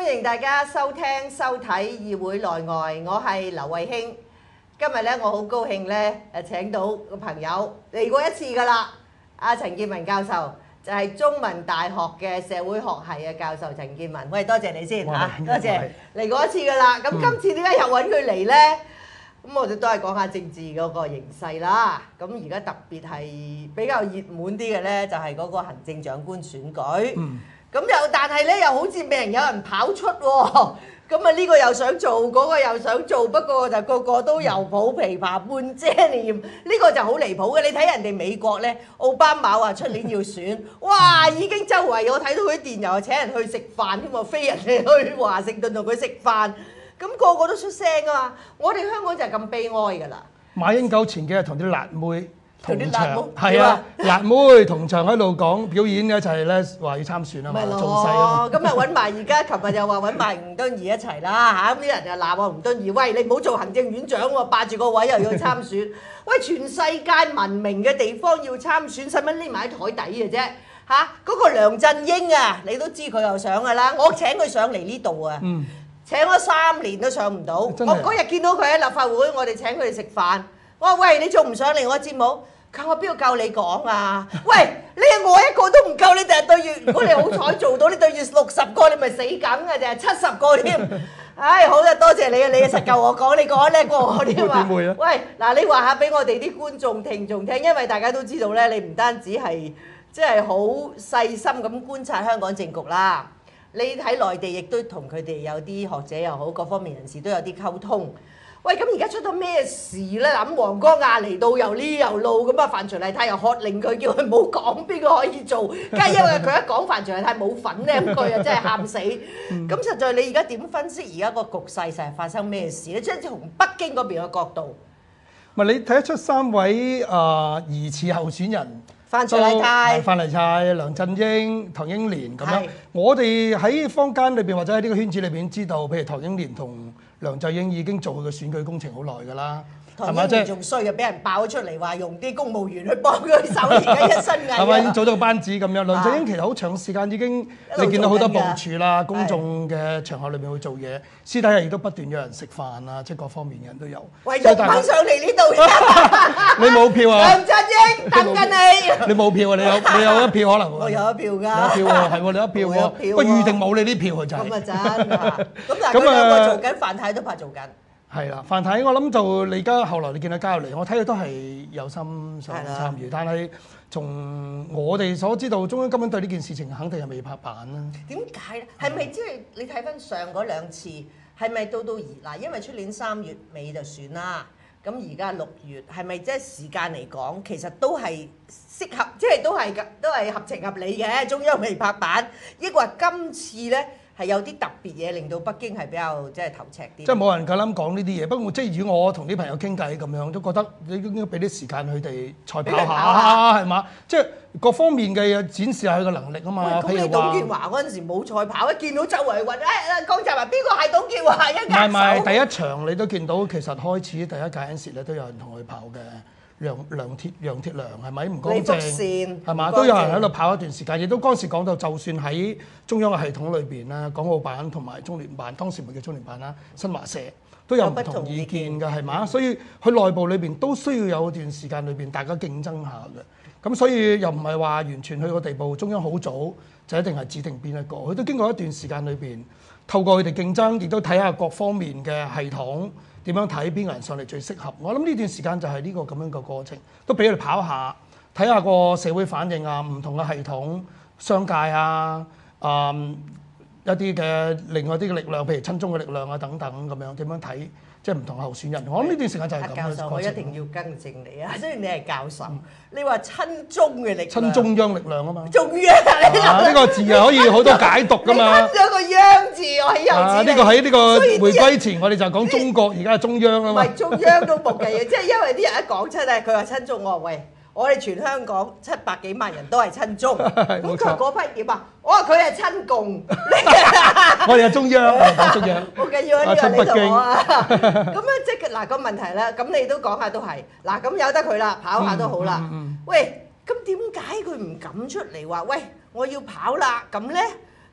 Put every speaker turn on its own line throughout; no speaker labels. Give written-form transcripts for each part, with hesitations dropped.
歡迎大家收聽收睇議會內外，我係劉慧卿。今日咧，我好高興咧，請到個朋友嚟過一次㗎啦。阿陳健民教授就係中文大學嘅社會學系嘅教授陳健民。喂，多謝你先嚇，多謝嚟過一次㗎啦。咁今次點解又揾佢嚟咧？咁我哋都係講下政治嗰個形勢啦。咁而家特別係比較熱門啲嘅咧，就係嗰個行政長官選舉。咁但係咧又好似未有人跑出喎。咁啊呢個又想做，嗰個又想做，不過就個個都又抱琵琶半遮臉，呢個就好離譜嘅。你睇人哋美國咧，奧巴馬話出年要選，哇已經周圍我睇到佢啲電郵請人去食飯添喎，飛人哋去華盛頓同佢食飯，咁個個都出聲啊嘛。我哋香港就係咁悲哀㗎啦。
馬英九前幾日同啲辣妹同場，
係啊，
辣妹同場喺度講表演嘅就係咧話要參選啊嘛，造勢啊嘛。
咁啊揾埋而家，琴日又話揾埋吳敦義一齊啦嚇，咁啲人就鬧我吳敦義，喂你唔好做行政院長喎，霸住個位又要參選，喂全世界文明嘅地方要參選，使乜匿埋喺台底嘅啫嚇？嗰個梁振英啊，你都知佢又上㗎啦，我請佢上嚟呢度啊，請咗3年都上唔到，我嗰日見到佢喺立法會，我哋請佢哋食飯。我話喂，你仲唔上嚟我節目？佢話邊個夠你講啊？喂，你我一個都唔夠，你哋對住，如果你好彩做到，你對住60個，你咪死梗嘅啫，70個添。唉，好啦，多謝你啊，你實夠我講，你講得叻過我添嘛。喂，嗱，你話下俾我哋啲觀眾聽眾聽，因為大家都知道咧，你唔單止係即係好細心咁觀察香港政局啦，你喺內地亦都同佢哋有啲學者又好，各方面人士都有啲溝通。喂，咁而家出到咩事咧？咁黃光亞嚟到又呢又路咁啊，范徐麗泰又喝令佢，叫佢唔好講邊個可以做，梗係因為佢一講范徐麗泰冇份咧，咁佢啊真係喊死。咁實在你而家點分析而家個局勢成日發生咩事咧？即係從北京嗰邊嘅角度，
咪你睇得出3位疑似候選人，
范徐麗泰、
范徐麗泰、梁振英、唐英年咁樣。我哋喺坊間裏邊或者喺呢個圈子裏邊知道，譬如唐英年同梁振英已經做佢嘅選舉工程好耐㗎啦，
唐英年仲衰啊，俾人爆咗出嚟話用啲公務員去幫佢手，而家一身蟻。
係咪已經做咗個班子咁樣？梁振英其實好長時間已經，你見到好多部署啦，公眾嘅場合裏面去做嘢，私底下亦都不斷有人食飯啊，即係各方面嘅人都有。
喂，又翻上嚟呢度，
你冇票啊？
梁振英等緊你。
你冇票啊？你有一票可能。
我有一票㗎。
有一票喎，係喎，你有一票喎。不過預定冇你啲票佢就係。
咁啊真啊！咁但係佢兩個做緊，范太都怕做緊。
係啦，范太我諗就你而家後來你見佢加入嚟，我睇佢都係有心想參與，但係從我哋所知道，中央根本對呢件事情肯定係未拍板啦。
點解咧？係咪即係你睇翻上嗰2次，係咪到而嗱？因為出年3月尾就選啦，咁而家6月，係咪即係時間嚟講，其實都係適合，即係都係合情合理嘅。中央未拍板，抑或今次咧？係有啲特別嘢令到北京係比較即係頭赤啲。即係
冇人夠膽講呢啲嘢。不過即係如果我同啲朋友傾偈咁樣，都覺得你應該俾啲時間佢哋賽跑下，係嘛？即係各方面嘅嘢展示下佢嘅能力啊嘛。
咁你董建華嗰陣時冇賽跑，一見到周圍揾江澤民邊個係董建華一握手。
唔係第一場你都見到其實開始第一屆嗰陣時咧都有人同佢跑嘅。楊鐵良係咪唔乾淨？係嘛？都有人喺度跑一段時間，亦都嗰時講到，就算喺中央嘅系統裏邊啦，港澳辦同埋中聯辦，當時唔叫中聯辦啦，新華社都有唔同意見嘅，係嘛？所以佢內部裏邊都需要有段時間裏邊大家競爭下嘅。咁所以又唔係話完全去個地步，中央好早就一定係指定邊一個，佢都經過一段時間裏邊，透過佢哋競爭，亦都睇下各方面嘅系統。點樣睇邊個人上嚟最適合？我諗呢段時間就係呢個咁樣嘅過程，都俾佢哋跑下，睇下個社會反應啊，唔同嘅系統、商界啊，一啲嘅另外啲嘅力量，譬如親中嘅力量啊等等咁樣，點樣睇？即係唔同候選人。我諗呢段時間就係咁嘅過程。
教授，我一定要更正你啊！雖然你係教授，你話親中嘅力量，
親中央力量啊嘛。
中央啊！
呢個字啊可以好多解讀㗎嘛。
你咗個央字，我喺右字。
呢個喺呢個回歸前，我哋就講中國，而家係中央啊嘛。
唔係中央都冇計嘅，即係因為啲人一講親咧，佢話親中，我話喂。我哋全香港700幾萬人都係親中，咁佢嗰批點啊？我話佢係親共，
我哋係中央，中央。
好緊要啊！呢個你同我啊，咁咧即係嗱個問題咧，咁你都講下都係嗱，咁由得佢啦，跑下都好啦。喂，咁點解佢唔敢出嚟話喂我要跑啦？咁咧？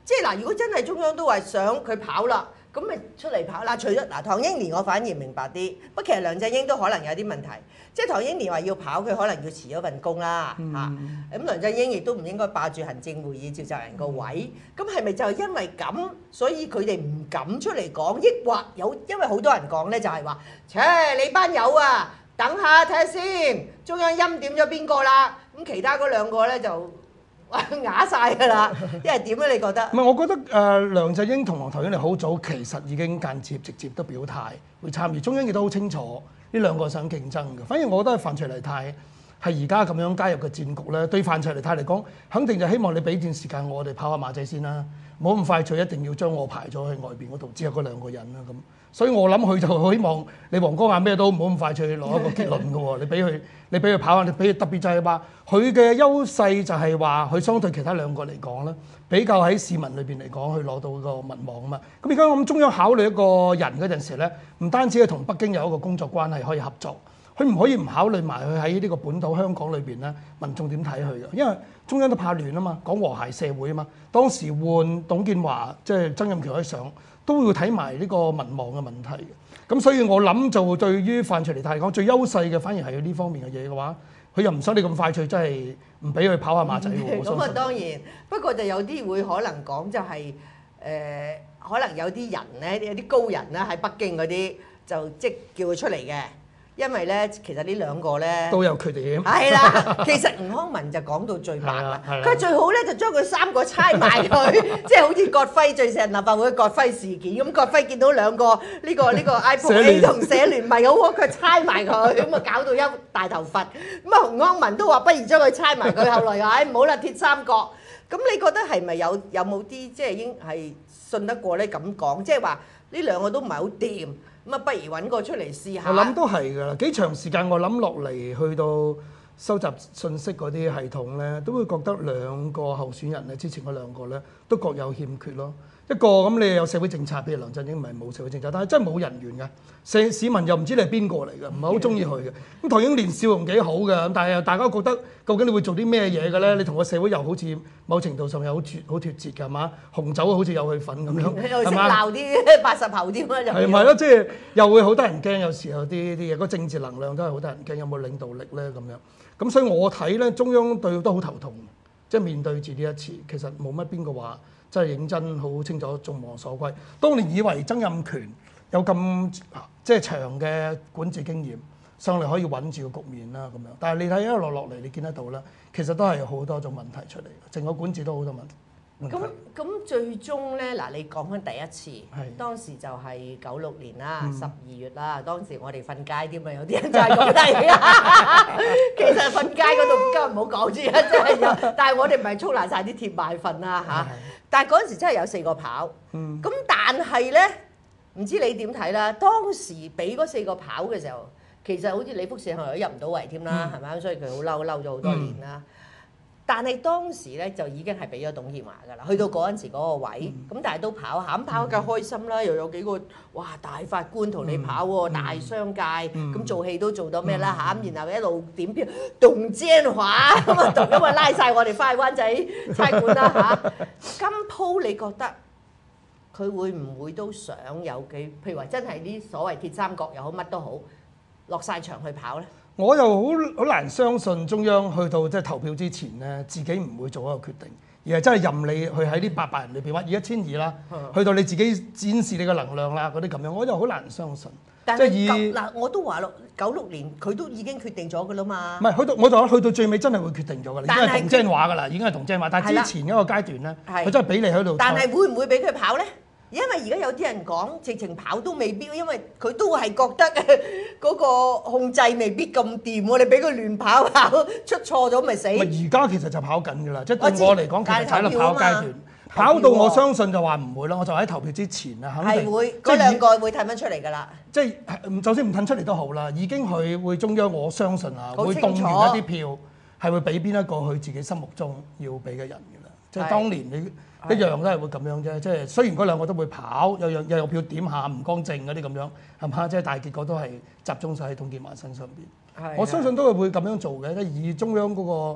即係嗱，如果真係中央都話想佢跑啦，咁咪出嚟跑嗱。除咗嗱唐英年，我反而明白啲。不過其實梁振英都可能有啲問題，即係唐英年話要跑，佢可能要辭咗份工啦嚇。咁梁振英亦都唔應該霸住行政會議召集人個位。咁係咪就係因為咁，所以佢哋唔敢出嚟講？抑或因為好多人講咧，就係話，你班友啊，等下睇下先，中央欽點咗邊個啦？咁其他嗰兩個咧就啞晒㗎啦，因為點咧？你覺得？
唔係，我覺得梁振英同唐英年好早其實已經間接直接都表態會參與，中央亦都好清楚呢兩個想競爭嘅。反而我覺得范徐麗泰係而家咁樣加入嘅戰局咧，對范徐麗泰嚟講，肯定就希望你俾段時間我哋跑下馬仔先啦，唔好咁快脆一定要將我排咗去外邊嗰度，只有嗰兩個人啦咁。所以我諗佢就希望你黃光亞咩都唔好咁快脆攞一個結論嘅喎，你俾佢跑下，你俾佢特別就係話佢嘅優勢就係話佢相對其他兩個嚟講咧，比較喺市民裏邊嚟講，佢攞到個民望啊嘛。咁而家我諗中央考慮一個人嗰陣時咧，唔單止係同北京有一個工作關係可以合作，佢唔可以唔考慮埋佢喺呢個本土香港裏邊咧，民眾點睇佢嘅，因為中央都怕亂啊嘛，講和諧社會啊嘛。當時換董建華即係曾蔭權可以上，都會睇埋呢個民望嘅問題嘅。咁所以我諗就對於范徐麗泰嚟講，最優勢嘅反而係呢方面嘅嘢嘅話，佢又唔想你咁快脆，真係唔俾佢跑下馬仔喎。
咁啊當然，不過就有啲會可能講就係、可能有啲人咧，有啲高人咧喺北京嗰啲就即叫佢出嚟嘅。因為咧，其實呢兩個咧
都有缺點。
係啦，其實吳康文就講到最白啦。佢最好咧就將佢三個猜埋佢，即係好似葛輝最成立法會葛輝事件咁。葛輝見到兩個呢個 iPhone A 同社聯咪好喎，佢猜埋佢，咁啊搞到一大頭佛。咁啊，吳康文都話不如將佢猜埋佢。後來又唔好啦，鐵三角。咁你覺得係咪有冇啲即係應係信得過咧？咁講即係話呢兩個都唔係好掂。咁啊，不如揾個出嚟試下。
我諗都係㗎啦，幾長時間我諗落嚟，去到收集信息嗰啲系統咧，都會覺得兩個候選人咧，之前嗰兩個咧，都各有欠缺咯。一個咁你有社會政策，譬如梁振英唔係冇社會政策，但係真係冇人緣嘅，市民又唔知你係邊個嚟嘅，唔係好中意佢嘅。咁唐英年笑容幾好嘅，但係大家覺得究竟你會做啲咩嘢嘅咧？你同個社會又好似某程度上又好脫節㗎，係嘛？紅酒好似有佢份咁樣，
又識鬧啲80後添啦，
係咪咯？即係又會好得人驚，有時候啲嘢個政治能量都係好得人驚，有冇領導力咧咁樣？咁所以我睇咧，中央對都好頭痛，即係面對住呢一次，其實冇乜邊個話。真係認真好清楚眾望所歸。當年以為曾蔭權有咁即係長嘅管治經驗，上嚟可以穩住個局面啦咁樣。但係你睇一路落嚟，你見得到啦，其實都係好多種問題出嚟，整個管治都好多問題。
咁最終咧嗱，你講翻第一次，當時就係96年啦，12月啦。當時我哋瞓街添啊，有啲人就係講低啊。其實瞓街嗰度今日唔好講住啊，真係有。但係我哋唔係沖爛晒啲鐵買瞓啦嚇。但係嗰陣時真係有4個跑，咁但係咧，唔知你點睇啦？當時俾嗰4個跑嘅時候，其實好似李福善後來都入唔到圍添啦，係咪？所以佢好嬲咗好多年啦。但係當時咧就已經係俾咗董建華㗎啦，去到嗰陣時嗰個位，咁但係都跑下，咁跑梗開心啦，又有幾個哇大法官同你跑喎，大商界，咁做戲都做到咩啦嚇，咁然後一路點票董建華咁啊，咁啊拉曬我哋翻去灣仔差館啦嚇。今鋪你覺得佢會唔會都想有幾？譬如話真係啲所謂鐵三角又好乜都好，落曬場去跑咧？
我又好難相信中央去到即係投票之前咧，自己唔會做一個決定，而係真係任你去喺啲800人裏邊，以1200啦，去到你自己展示你嘅能量啦，嗰啲咁樣，我就好難相信。
但係嗱，我都話咯，96年佢都已經決定咗㗎啦嘛。
唔係，我就話去到最尾真係會決定咗㗎啦，已經係同精話㗎啦，已經係同精話。但係之前一個階段咧，佢真係俾你喺度。
但係會唔會俾佢跑咧？因為而家有啲人講，直情跑都未必，因為佢都係覺得嗰個控制未必咁掂喎。你俾佢亂跑，出錯咗咪死？
而家其實就跑緊㗎啦，即係對我嚟講，其實喺度跑階段。跑到我相信就話唔會啦，我就喺投票之前啊，肯定
係會嗰兩個會褪翻出嚟㗎啦。
即係就算唔褪出嚟都好啦，已經佢會中央我相信啊，會動員一啲票係會俾邊一個佢自己心目中要俾嘅人㗎啦。即係當年你。一樣都係會咁樣啫，即係雖然嗰兩個都會跑，又有票點下吳光正嗰啲咁樣，係嘛？即係大結果都係集中晒喺董建華身上邊。我相信都係會咁樣做嘅，即係以中央嗰個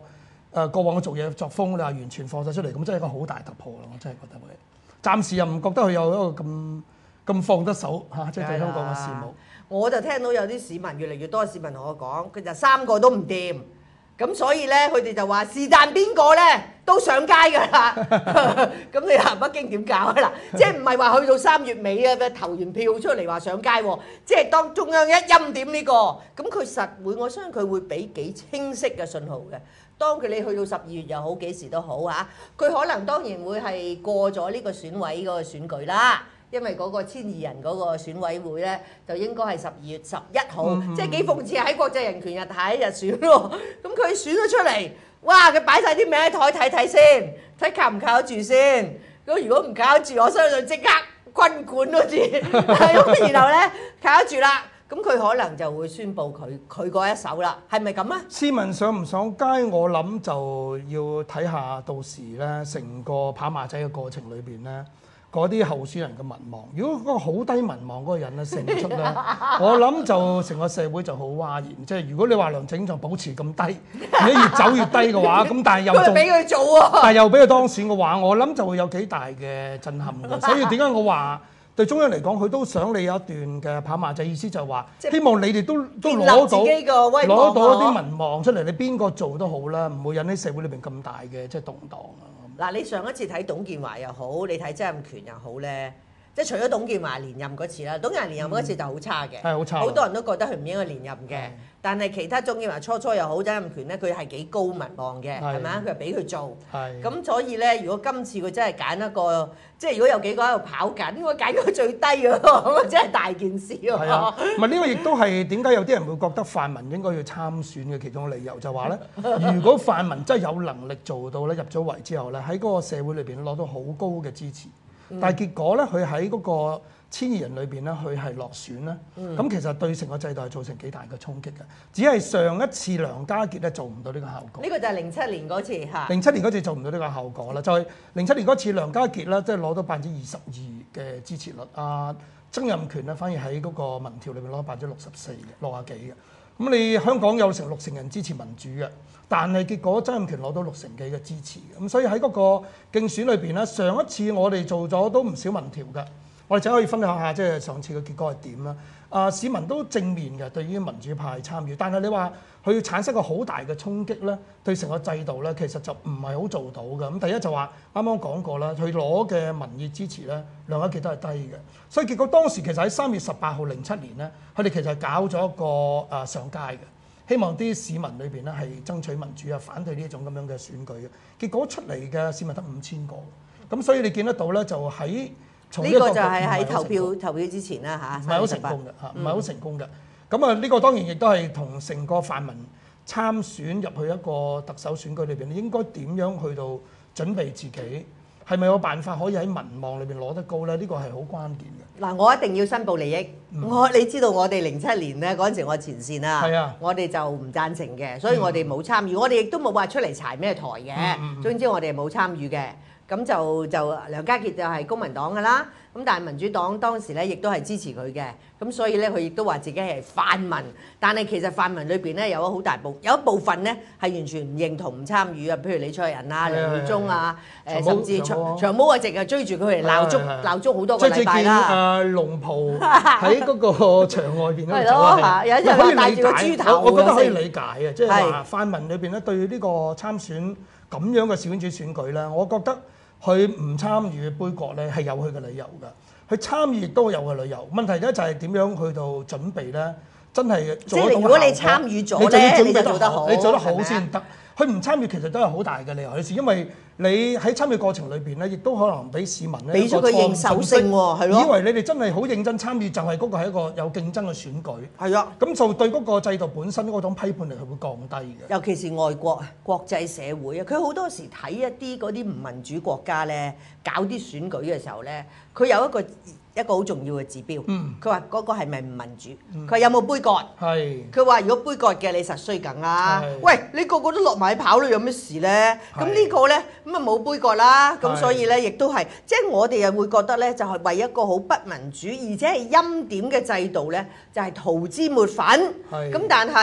過往嘅做嘢作風，你話完全放晒出嚟，咁真係一個好大突破咯！我真係覺得會。暫時又唔覺得佢有一個咁放得手嚇，即係對香港嘅事務。
我就聽到有啲市民越嚟越多市民同我講，佢就3個都唔掂，咁所以咧佢哋就話是但邊個咧都上街㗎啦。咁你話北京點搞啊嗱？即係唔係話去到3月尾啊？投完票出嚟話上街喎？即係當中央一欽點呢個，咁佢實會，我相信佢會俾幾清晰嘅信號嘅。當你去到12月又好，幾時都好嚇，佢可能當然會係過咗呢個選委嗰個選舉啦。因為嗰個1200人嗰個選委會咧，就應該係12月11號，即係幾諷刺喺國際人權日睇日選喎。咁佢選咗出嚟，哇！佢擺晒啲名喺台睇睇先，睇靠唔靠得住先。咁如果唔靠得住，我相信即刻軍管都知。咁然後咧靠得住啦，咁佢可能就會宣佈佢嗰一手啦，係咪咁啊？
市民上唔上街，我諗就要睇下到時咧，成個跑馬仔嘅過程裏邊咧。嗰啲候選人嘅民望，如果嗰個好低民望嗰個人咧勝出咧，我諗就成個社會就好嘩然。即係如果你話梁振英保持咁低，而且越走越低嘅話，咁但係又
俾佢做喎，
但係又俾佢當選嘅話，我諗就會有幾大嘅震撼嘅。所以點解我話對中央嚟講，佢都想你有一段嘅跑馬仔，意思就係話，希望你哋都攞到一啲民望出嚟，你邊個做都好啦，唔會引起社會裏邊咁大嘅即係動盪啊。
嗱，你上一次睇董建華又好，你睇曾蔭權又好咧，即係除咗董建華連任嗰次啦，董建華連任嗰次就好差嘅，
係好差，
好多人都覺得佢唔應該連任嘅。但係其他董建華初又好，曾蔭權咧，佢係幾高民望嘅，係咪啊？佢係俾佢做，咁所以咧，如果今次佢真係揀一個，即係如果有幾個喺度跑緊，應該揀個最低嘅喎，咁真係大件事喎。係啊，
唔係呢個亦都係點解有啲人會覺得泛民應該要參選嘅其中嘅理由，就話咧，如果泛民真係有能力做到咧，入咗圍之後咧，喺嗰個社會裏邊攞到好高嘅支持，但係結果咧，佢喺嗰個1200人裏邊咧，佢係落選啦。咁其實對成個制度係造成幾大嘅衝擊嘅。只係上一次梁家傑咧做唔到呢個效果。
呢個就係07年嗰次嚇。
07年嗰次做唔到呢個效果啦，就係07年嗰次梁家傑咧，即係攞到22%嘅支持率。曾蔭權咧反而喺嗰個民調裏邊攞64%嘅，60幾嘅。咁你香港有成60%人支持民主嘅，但係結果曾蔭權攞到60幾嘅支持。咁所以喺嗰個競選裏邊咧，上一次我哋做咗都唔少民調嘅。我哋就可以分享下，即係上次嘅結果係點啦。市民都正面嘅對於民主派參與，但係你話佢要產生個好大嘅衝擊咧，對成個制度咧，其實就唔係好做到嘅。咁第一就話啱啱講過啦，佢攞嘅民意支持咧，梁家傑都係低嘅。所以結果當時其實喺3月18號07年咧，佢哋其實搞咗一個上街嘅，希望啲市民裏邊咧係爭取民主啊，反對呢一種咁樣嘅選舉嘅。結果出嚟嘅市民得5000個，咁所以你見得到咧，就喺
呢個就係喺投票之前啦嚇，
唔係好成功嘅嚇，唔係好成功嘅。咁呢個當然亦都係同成個泛民參選入去一個特首選舉裏邊，你應該點樣去到準備自己，係咪有辦法可以喺民望裏邊攞得高咧？呢個係好關鍵嘅。
嗱，我一定要申報利益。你知道我哋07年咧嗰陣時我前線啊，我哋就唔贊成嘅，所以我哋冇參與，我哋亦都冇話出嚟柴咩台嘅。總之我哋冇參與嘅。咁就梁家傑就係公民黨㗎啦，咁但係民主黨當時咧亦都係支持佢嘅，咁所以咧佢亦都話自己係泛民，但係其實泛民裏邊咧有一部分咧係完全唔認同唔參與啊，譬如李卓人啊、梁耀忠啊，甚至長毛啊，直係追住佢嚟鬧足好多個禮拜啦。
最見龍袍喺嗰個場外邊嗰度走啊，
有啲人帶住個豬頭，
我覺得可以理解嘅，即係話泛民裏邊咧對呢個參選咁樣嘅小圈子選舉咧，我覺得。佢唔參與杯葛咧係有佢嘅理由㗎，佢參與亦都有嘅理由。問題咧就係點樣去到準備咧，真係做得到。即係如果你參與咗咧，你就做得好，你做得好先得。佢唔參與其實都係好大嘅理由，因為你喺參與過程裏邊咧，亦都可能俾市民咧俾咗佢認受性喎，係咯，以為你哋真係好認真參與，就係嗰個係一個有競爭嘅選舉。係啊，咁就對嗰個制度本身嗰種批判力係會降低嘅。尤其是外國啊、國際社會啊，佢好多時睇一啲嗰啲唔民主國家咧，搞啲選舉嘅時候咧，佢有一個好重要嘅指標，佢話嗰個係咪唔民主？佢話有冇杯葛？佢話如果杯葛嘅，你實衰梗啦。喂，你個個都落埋跑咧，有咩事咧？咁呢個咧咁啊冇杯葛啦。咁所以咧，亦都係即係我哋又會覺得咧，就係為一個好不民主而且係欽點嘅制度咧，就係塗脂抹粉。咁但係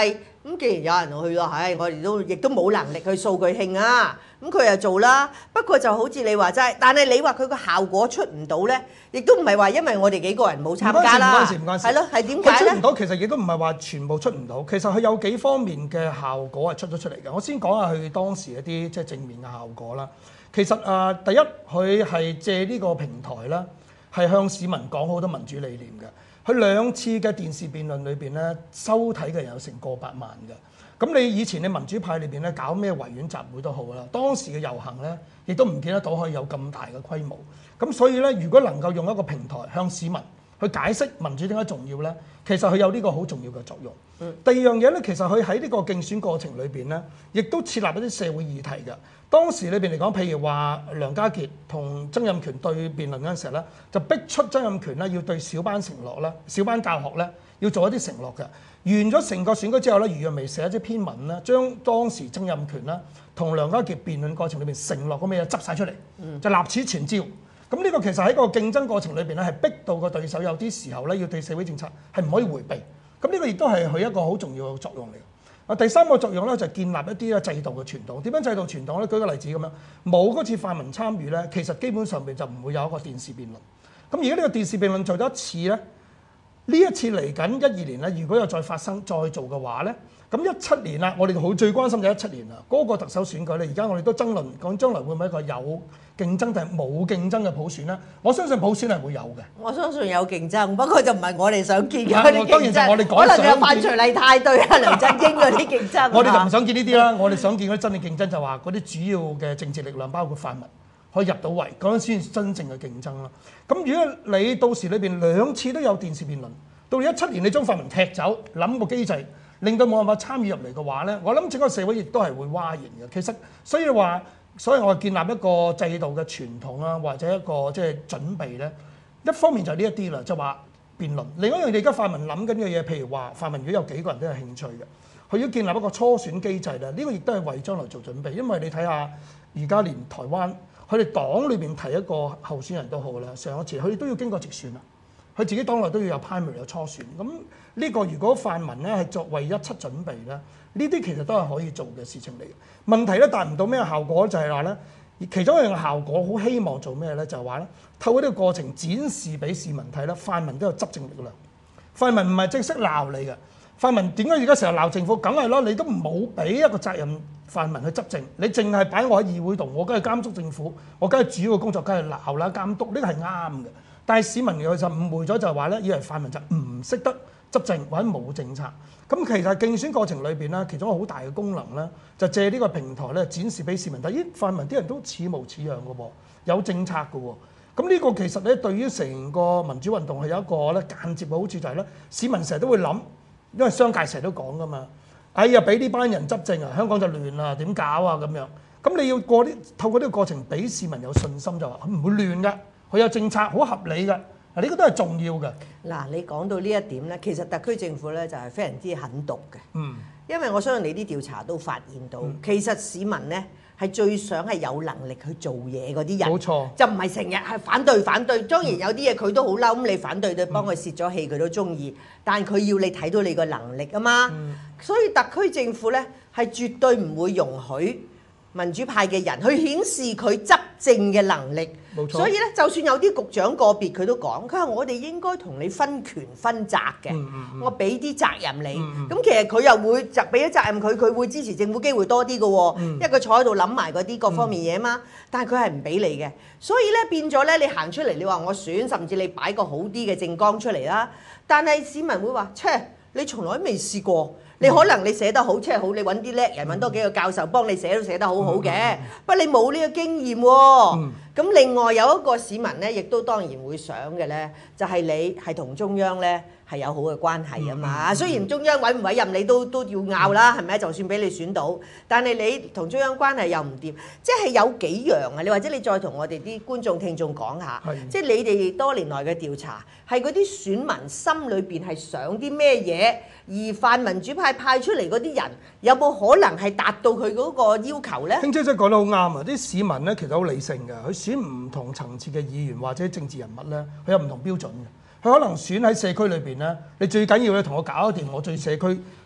咁既然有人去啦，我哋亦都冇能力去數據慶啊。咁佢又做啦，不過就好似你話齋，但係你話佢個效果出唔到咧，亦都唔係話因為我哋幾個人冇參加啦。
唔關事，
係咯，係點解咧？
佢出唔到，其實亦都唔係話全部出唔到，其實佢有幾方面嘅效果係出咗出嚟嘅。我先講下佢當時一啲即係正面嘅效果啦。其實第一佢係借呢個平台啦，係向市民講好多民主理念嘅。佢2次嘅電視辯論裏邊咧，收睇嘅人有成過百萬嘅。咁你以前你民主派裏邊咧搞咩維園集會都好啦，當時嘅遊行咧亦都唔見得到可以有咁大嘅規模。咁所以咧，如果能夠用一個平台向市民去解釋民主點解重要咧，其實佢有呢個好重要嘅作用。第二樣嘢咧，其實佢喺呢個競選過程裏邊咧，亦都設立一啲社會議題嘅。當時裏邊嚟講，譬如話梁家傑同曾蔭權對辯論嗰陣時咧，就逼出曾蔭權咧要對小班承諾啦、小班教學咧要做一啲承諾嘅。完咗成個選舉之後咧，余若薇寫咗篇文咧，將當時曾蔭權啦同梁家傑辯論過程裏邊承諾嗰咩嘢執晒出嚟，就立此存照。咁呢個其實喺個競爭過程裏邊咧，係逼到個對手有啲時候咧要對社會政策係唔可以迴避。咁呢個亦都係佢一個好重要嘅作用嚟。第三個作用咧就係建立一啲制度嘅傳統。點樣制度傳統咧？舉個例子咁樣，冇嗰次泛民參與咧，其實基本上邊就唔會有一個電視辯論。咁而家呢個電視辯論做咗一次咧，呢一次嚟緊12年咧，如果有再發生再做嘅話咧，咁17年啦，我哋好最關心就17年啦。嗰個特首選舉咧，而家我哋都爭論講將來會唔會一個有競爭定係冇競爭嘅普選咧？我相信普選係會有嘅。
我相信有競爭，不過就唔係我哋想見嘅。
當然就我哋講
可能有范徐麗泰對啊梁振英嗰啲競爭。
我哋就唔想見呢啲啦，我哋想見嗰啲真正競爭，就話嗰啲主要嘅政治力量，包括泛民，可以入到圍，嗰陣先真正嘅競爭啦。咁如果你到時裏邊2次都有電視辯論，到17年你將泛民踢走，諗個機制，令到冇辦法參與入嚟嘅話咧，我諗整個社會亦都係會譁然嘅。其實所以話，所以我建立一個制度嘅傳統啊，或者一個即係準備咧，一方面就係呢一啲啦，就話辯論。另外一樣嘢，而家泛民諗緊嘅嘢，譬如話泛民如果有幾個人都有興趣嘅，佢要建立一個初選機制咧，呢個亦都係為將來做準備。因為你睇下而家連台灣，佢哋黨裏邊提一個候選人都好啦，上一次佢哋都要經過直選啦。佢自己黨內都要有 primary 有初選，咁呢個如果泛民咧係作為17準備咧，呢啲其實都係可以做嘅事情嚟嘅。問題咧達唔到咩效果就係話咧，其中一樣效果好希望做咩咧？就係話咧，透過呢個過程展示俾市民睇咧，泛民都有執政力量。泛民唔係淨係識鬧你嘅，泛民點解而家成日鬧政府？梗係咯，你都冇俾一個責任泛民去執政，你淨係擺我喺議會度，我梗係監督政府，我梗係主要嘅工作梗係鬧啦監督，呢個係啱嘅。但係市民佢就誤會咗，就係話咧，以為泛民就唔識得執政或者冇政策。咁其實競選過程裏邊咧，其中一個好大嘅功能咧，就借呢個平台咧展示俾市民睇。咦，泛民啲人都似模似樣嘅喎，有政策嘅喎。咁呢個其實咧，對於成個民主運動係有一個咧間接嘅好處，就係咧，市民成日都會諗，因為商界成日都講噶嘛。哎呀，俾呢班人執政啊，香港就亂啦，點搞啊咁樣。咁你要透過呢個過程，俾市民有信心，就話佢唔會亂嘅。佢有政策好合理嘅，嗱呢個都係重要嘅。
嗱，你講到呢一點咧，其實特區政府咧就係非常之狠毒嘅。因為我相信你啲調查都發現到，其實市民咧係最想係有能力去做嘢嗰啲人。冇錯，就唔係成日係反對。當然有啲嘢佢都好嬲，咁你反對，你幫佢泄咗氣，佢都中意。但係佢要你睇到你個能力啊嘛。所以特區政府咧係絕對唔會容許民主派嘅人去顯示佢執政嘅能力，冇錯。所以咧，就算有啲局長個別佢都講，佢話我哋應該同你分權分責嘅，我俾啲責任你。咁其實佢又會就俾咗責任佢，佢會支持政府機會多啲嘅喎，因為佢坐喺度諗埋嗰啲各方面嘢嘛。但係佢係唔俾你嘅，所以咧變咗咧，你行出嚟，你話我選，甚至你擺個好啲嘅政綱出嚟啦。但係市民會話，切，你從來都未試過。你可能你寫得好，即係好，你揾啲叻人，揾多幾個教授幫你寫都寫得好好嘅。不過你冇呢個經驗喎。咁另外有一個市民咧，亦都當然會想嘅咧，就係你係同中央咧係有好嘅關係啊嘛。雖然中央委唔委任你都要拗啦，係咪？就算俾你選到，但係你同中央關係又唔掂，即係有幾樣啊？你或者你再同我哋啲觀眾聽眾講下，即係你哋多年來嘅調查，係嗰啲選民心裏邊係想啲咩嘢？而泛民主派派出嚟嗰啲人，有冇可能係達到佢嗰個要求咧？
卿姐真係講得好啱啊！啲市民咧其實好理性嘅，佢選唔同層次嘅議員或者政治人物咧，佢有唔同標準嘅。佢可能選喺社區裏邊咧，你最緊要咧同我搞掂我最社區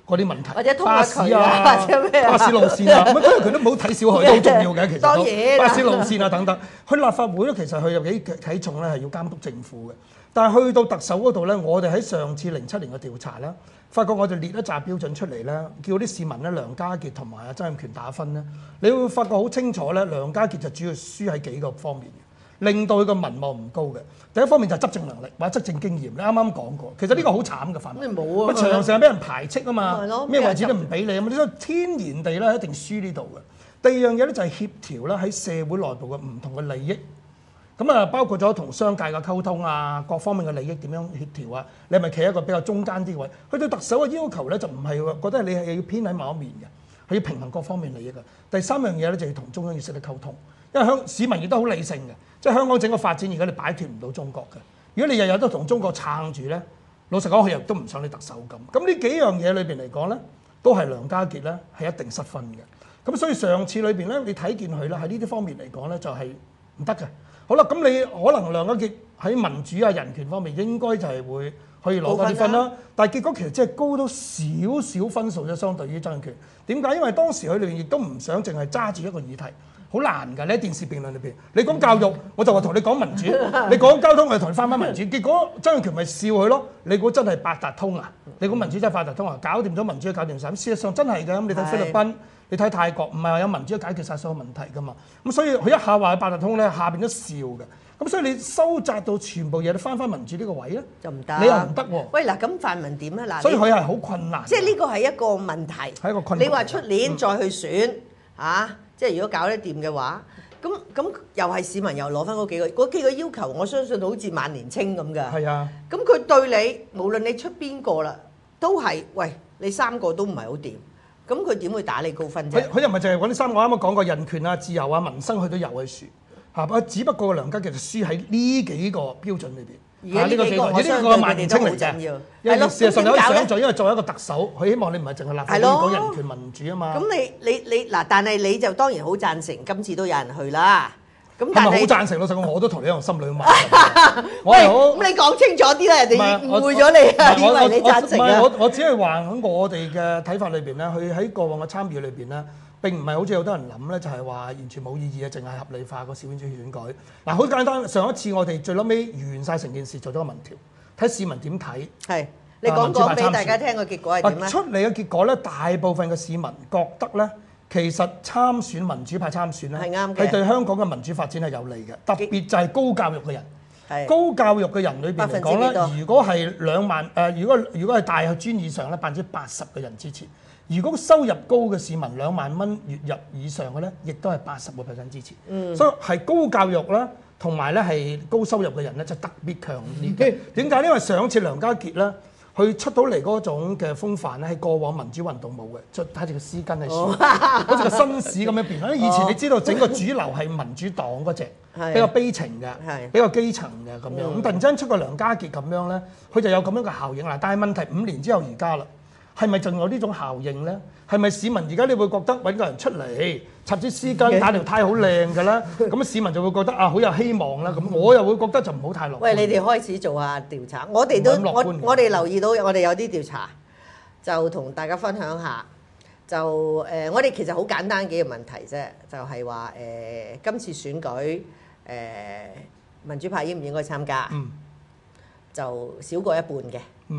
嗰啲問題，
或者通
巴士啊、
或者咩啊
巴士路線啊，咁當然佢都冇睇小佢，都好重要嘅。其實
當
都
然
巴士路線啊等等，去立法會咧，其實佢有幾睇重咧係要監督政府嘅。但係去到特首嗰度咧，我哋喺上次07年嘅調查咧，發覺我哋列一紮標準出嚟咧，叫啲市民咧梁家傑同埋阿曾蔭權打分咧，你會發覺好清楚咧，梁家傑就主要輸喺幾個方面嘅，令到佢個民望唔高嘅。第一方面就係執政能力或者執政經驗，你啱啱講過，其實呢個好慘嘅範圍。
咩冇啊？
長城係俾人排斥啊嘛，咩位置都唔俾你啊嘛，你所以天然地咧一定輸呢度嘅。第二樣嘢咧就係協調啦，喺社會內部嘅唔同嘅利益，咁啊包括咗同商界嘅溝通啊，各方面嘅利益點樣協調啊，你係咪企喺一個比較中間啲位？佢對特首嘅要求咧就唔係覺得你係要偏喺某一面嘅，係要平衡各方面利益嘅。第三樣嘢咧就係同中央要識得溝通，因為市民亦都好理性嘅。即係香港整個發展，而家你擺脫唔到中國嘅。如果你日日都同中國撐住咧，老實講，佢又都唔想你特首咁。咁呢幾樣嘢裏邊嚟講咧，都係梁家傑咧係一定失分嘅。咁所以上次裏邊咧，你睇見佢咧喺呢啲方面嚟講咧，就係唔得嘅。好啦，咁你可能梁家傑喺民主啊、人權方面應該就係會可以攞多啲分啦。但係結果其實即係高到少少分數啫，相對於曾蔭權。點解？因為當時佢哋亦都唔想淨係揸住一個議題。好難㗎！你喺電視辯論裏邊，你講教育，我就話同你講民主；你講交通，我就同你翻民主。結果曾蔭權咪笑佢咯？你估真係八達通啊？你估民主真係八達通啊？搞掂咗民主，搞掂晒。咁事實上真係㗎。咁你睇菲律賓，你睇泰國，唔係話有民主解決晒所有問題㗎嘛？咁所以佢一下話八達通咧，下邊都笑㗎。咁所以你收窄到全部嘢都翻民主呢個位咧，
就唔得。
你又唔得喎。
喂嗱，咁泛民點咧？嗱，
所以佢係好困難。
即係呢個係一個問題。
係一個困難。
你話出年再去選即係如果搞得掂嘅話。咁又係市民又攞翻嗰幾個要求，我相信好似萬年青咁㗎。係啊。咁佢對你，無論你出邊個啦，都係喂你三個都唔係好掂。咁佢點會打你高分啫？佢
又唔係淨係揾啲三個，我啱啱講過人權啊、自由啊、民生，佢都有喺輸嚇。只不過梁家傑就輸喺呢幾個標準裏邊。而家呢個我相信萬年青嚟嘅，因為事實上你可以想像，因為作為一個特首，佢希望你唔係淨係立法會講人權民主啊嘛。咁
你嗱，但係你就當然好贊成，今次都有人去啦。咁
係咪好贊成？老實講，我都同你一樣心裏話。
喂，咁你講清楚啲啦，人哋誤會咗你啊，以為你贊成啊。
我只係話喺我哋嘅睇法裏邊咧，佢喺過往嘅參與裏邊咧。並唔係好似好多人諗咧，就係話完全冇意義嘅，淨係合理化個小圈子選舉。嗱，好簡單，上一次我哋最撚尾完晒成件事，做咗個民調，睇市民點睇。係，你講俾大家聽個結果係點咧？出嚟嘅結果咧，大部分嘅市民覺得咧，其實參選民主派參選咧係啱嘅，係對香港嘅民主發展係有利嘅。特別就係高教育嘅人，高教育嘅人裏邊嚟講咧，如果係2萬如果係大學專以上咧，80%嘅人支持。如果收入高嘅市民2萬蚊月入以上嘅咧，亦都係80%支持。所以係高教育啦，同埋咧係高收入嘅人咧，就特別強烈嘅。點解？因為上次梁家傑咧，佢出到嚟嗰種嘅風範咧，係過往民主運動冇嘅，就睇住個絲巾係算，好似個紳士咁樣變。因為以前你知道整個主流係民主黨嗰隻，比較悲情嘅，比較基層嘅咁樣。咁突然之間出個梁家傑咁樣咧，佢就有咁樣嘅效應啦。但係問題5年之後而家啦。係咪仲有呢種效應咧？係咪市民而家你會覺得揾個人出嚟插支絲巾打條呔好靚㗎啦？咁市民就會覺得好有希望啦。咁我又會覺得就唔好太樂觀。喂，你哋開始做下調查，我哋都我哋留意到我哋有啲調查，就同大家分享下。就我哋其實好簡單幾個問題啫，就係話今次選舉民主派應唔應該參加？就少過一半嘅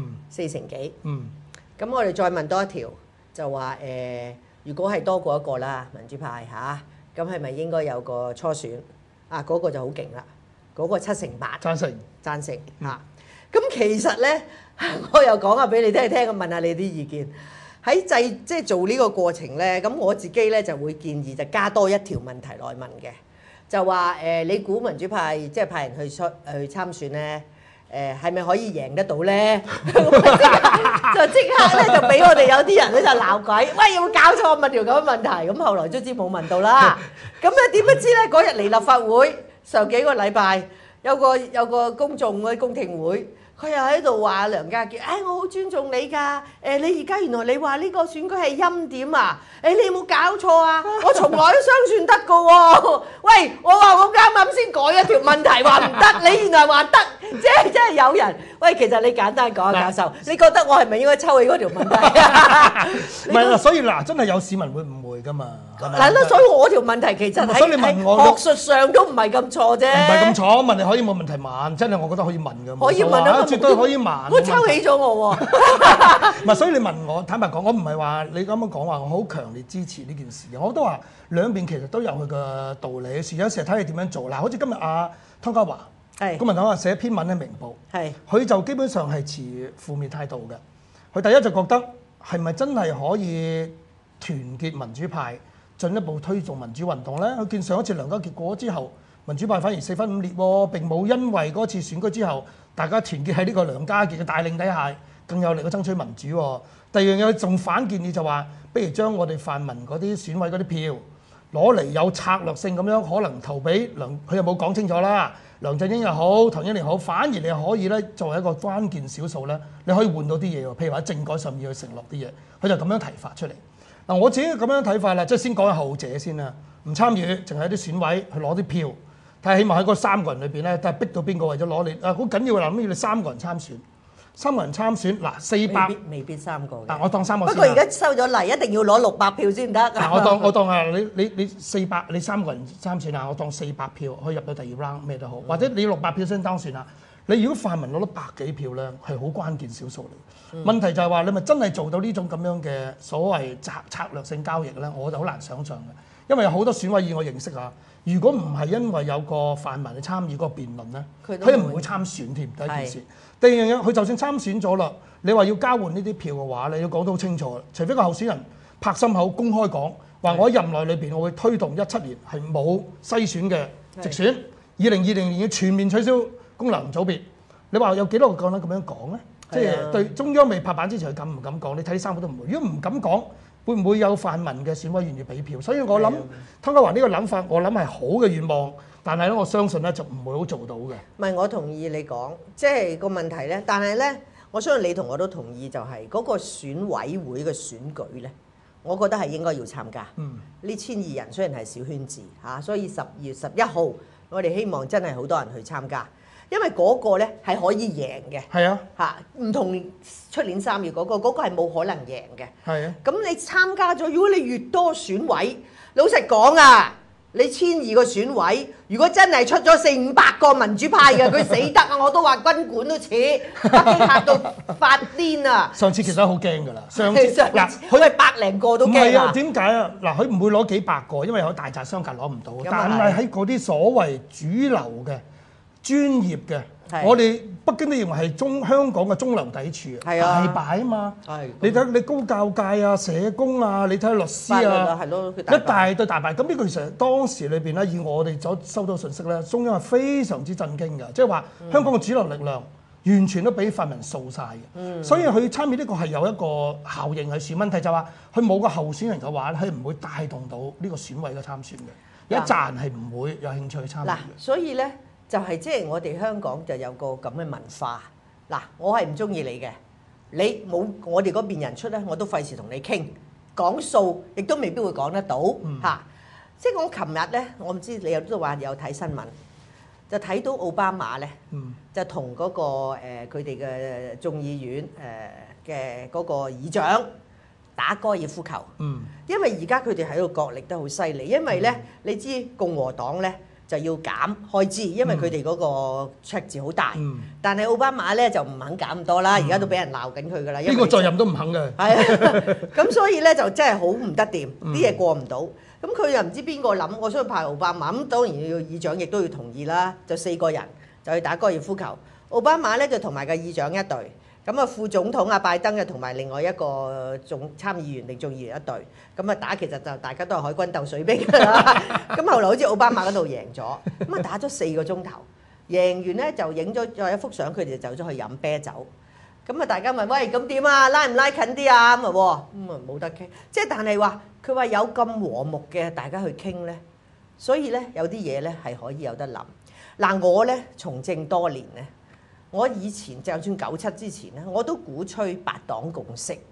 ，40幾。咁我哋再問多一條，就話如果係多過一個啦，民主派咁係咪應該有個初選？嗰個就好勁啦，嗰個7成8。贊成嚇。咁其實咧，我又講下俾你聽，問下你啲意見。喺即係做呢個過程咧，咁我自己咧就會建議就加多一條問題來問嘅，就話你估民主派即係派人去參選咧？係咪可以贏得到咧？就即刻咧就俾我哋有啲人咧就鬧鬼，喂，有冇搞錯？問條咁嘅問題，咁後來卒之冇問到啦。咁咧點不知咧嗰日嚟立法會上幾個禮拜有個公眾嘅公聽會，佢又喺度話梁家傑，我好尊重你㗎。你而家原來你話呢個選舉係欽點啊？你有冇搞錯啊？我從來都相信得㗎喎。
喂，我話我啱啱先改一條問題話唔得，你原來話得，即係有人。喂，其實你簡單講啊，教授，你覺得我係咪應該抽起嗰條問題啊？
唔係啦，所以嗱，真係有市民會誤會㗎嘛。
係咯，所以我條問題其實
所以你問我
學術上都唔係咁錯啫。
唔係咁錯，問你可以冇問題問，真係我覺得可以問㗎。
可以問啊，
絕對可以問。
我抽起咗我喎。
唔係，所以你問我，坦白講，我唔係話你咁樣講話，我好強烈支持呢件事嘅。我都話兩邊其實都有佢嘅道理，有時睇你點樣做。嗱，好似今日阿湯家驊，公民黨話寫篇文喺明報，佢就基本上係持負面態度嘅。佢第一就覺得係咪真係可以團結民主派，進一步推動民主運動咧？佢見上一次梁家傑過咗之後，民主派反而4分5裂喎，並冇因為嗰次選舉之後，大家團結喺呢個梁家傑嘅帶領底下，更有力去爭取民主喎。第二樣嘢仲反建議就話，不如將我哋泛民嗰啲選委嗰啲票攞嚟有策略性咁樣，可能投俾梁，佢又冇講清楚啦。梁振英又好，唐英年好，反而你可以咧作為一個關鍵少數咧，你可以換到啲嘢喎。譬如話政改上面去承諾啲嘢，佢就咁樣提發出嚟。嗱，我自己咁樣睇法啦，即係先講下後者先啦。唔參與，淨係啲選委去攞啲票，睇下起碼喺嗰3個人裏邊咧，但係逼到邊個為咗攞你好緊要啦，咁要你3個人參選。3個人參選，嗱400
未必3個。
嗱，我當3個先。
不過而家收咗例，一定要攞600票先得。
嗱，我當啊，你400，你3個人參選啊，我當400票可以入到第2 round 咩都好，或者你600票先當選啊。你如果泛民攞到100幾票咧，係好關鍵少數嚟。問題就係話你咪真係做到呢種咁樣嘅所謂策略性交易咧，我就好難想像嘅。因為有好多選委以我認識啊，如果唔係因為有個泛民去參與嗰個辯論咧，佢唔會參選添。第一件事。第二樣嘢，佢就算參選咗啦，你話要交換呢啲票嘅話，你要講得好清楚。除非個候選人拍心口公開講話，我喺任內裏邊，我會推動17年係冇篩選嘅直選，2020年要全面取消功能組別。你話有幾多個講得咁樣講咧？即係對中央未拍板之前，佢敢唔敢講？你睇3個都唔會。如果唔敢講，會唔會有泛民嘅選委願意俾票？所以我諗湯家驊呢個諗法，我諗係好嘅願望。但係咧，我相信咧就唔會好做到嘅。
唔係，我同意你講，即係個問題咧。但係咧，我相信你同我都同意，就係嗰個選委會嘅選舉咧，我覺得係應該要參加。呢1200人雖然係小圈子嚇，所以12月11號，我哋希望真係好多人去參加，因為嗰個咧係可以贏嘅。
係啊，
嚇，唔同出年3月嗰個係冇可能贏嘅。
係啊。咁
你參加咗，如果你越多選委，老實講啊。你1200個選委，如果真係出咗400-500個民主派嘅，佢死得啊！我都話軍管都似，北京嚇到發癲啊！
上次其實好驚㗎啦，上次
嗱，佢係100零個都驚啊！
唔係啊，點解啊？嗱，佢唔會攞幾百個，因為有大紮商界攞唔到。但係喺嗰啲所謂主流嘅、專業嘅，我哋北京都認為係香港嘅中流砥柱，大擺啊嘛。你睇你高教界啊、社工啊，你睇律師啊，一大對大擺。咁呢個其實當時裏邊咧，以我哋所收到信息咧，中央係非常之震驚嘅，即係話香港嘅主流力量完全都俾泛民掃晒嘅。所以佢參與呢個係有一個效應係選。問題就係話佢冇個候選人嘅話，佢唔會帶動到呢個選委嘅參選嘅。有一紮人係唔會有興趣去參與嘅。
所以咧。就係即係我哋香港就有個咁嘅文化。嗱，我係唔中意你嘅，你冇我哋嗰邊人出咧，我都費事同你傾講數，亦都未必會講得到嚇。即係我琴日咧，我唔知你有都話有睇新聞，就睇到奧巴馬咧，就同嗰個佢哋嘅眾議院嘅嗰個議長打高爾夫球。因為而家佢哋喺度角力得好犀利，因為咧你知共和黨咧。就要減開支，因為佢哋嗰個赤字好大。但係奧巴馬咧就唔肯減咁多啦，而家都俾人鬧緊佢噶啦。
呢個責任都唔肯嘅。
係啊，咁所以咧就真係好唔得掂，啲嘢過唔到。咁佢又唔知邊個諗，我想派奧巴馬，咁當然要議長亦都要同意啦。就4個人就去打高爾夫球，奧巴馬咧就同埋個議長一隊。咁啊，副總統啊，拜登就同埋另外一個參議員定眾議員一隊，咁啊打其實就大家都係海軍鬥水兵㗎啦。咁後來好似奧巴馬嗰度贏咗，咁啊打咗4個鐘頭，贏完咧就影咗再一幅相，佢哋就走咗去飲啤酒。咁啊大家問喂咁點啊？拉唔拉近啲啊？咁啊冇得傾，即係但係話佢話有咁和睦嘅大家去傾咧，所以咧有啲嘢咧係可以有得諗。嗱我咧從政多年咧。我以前就算97之前咧，我都鼓吹8黨共識。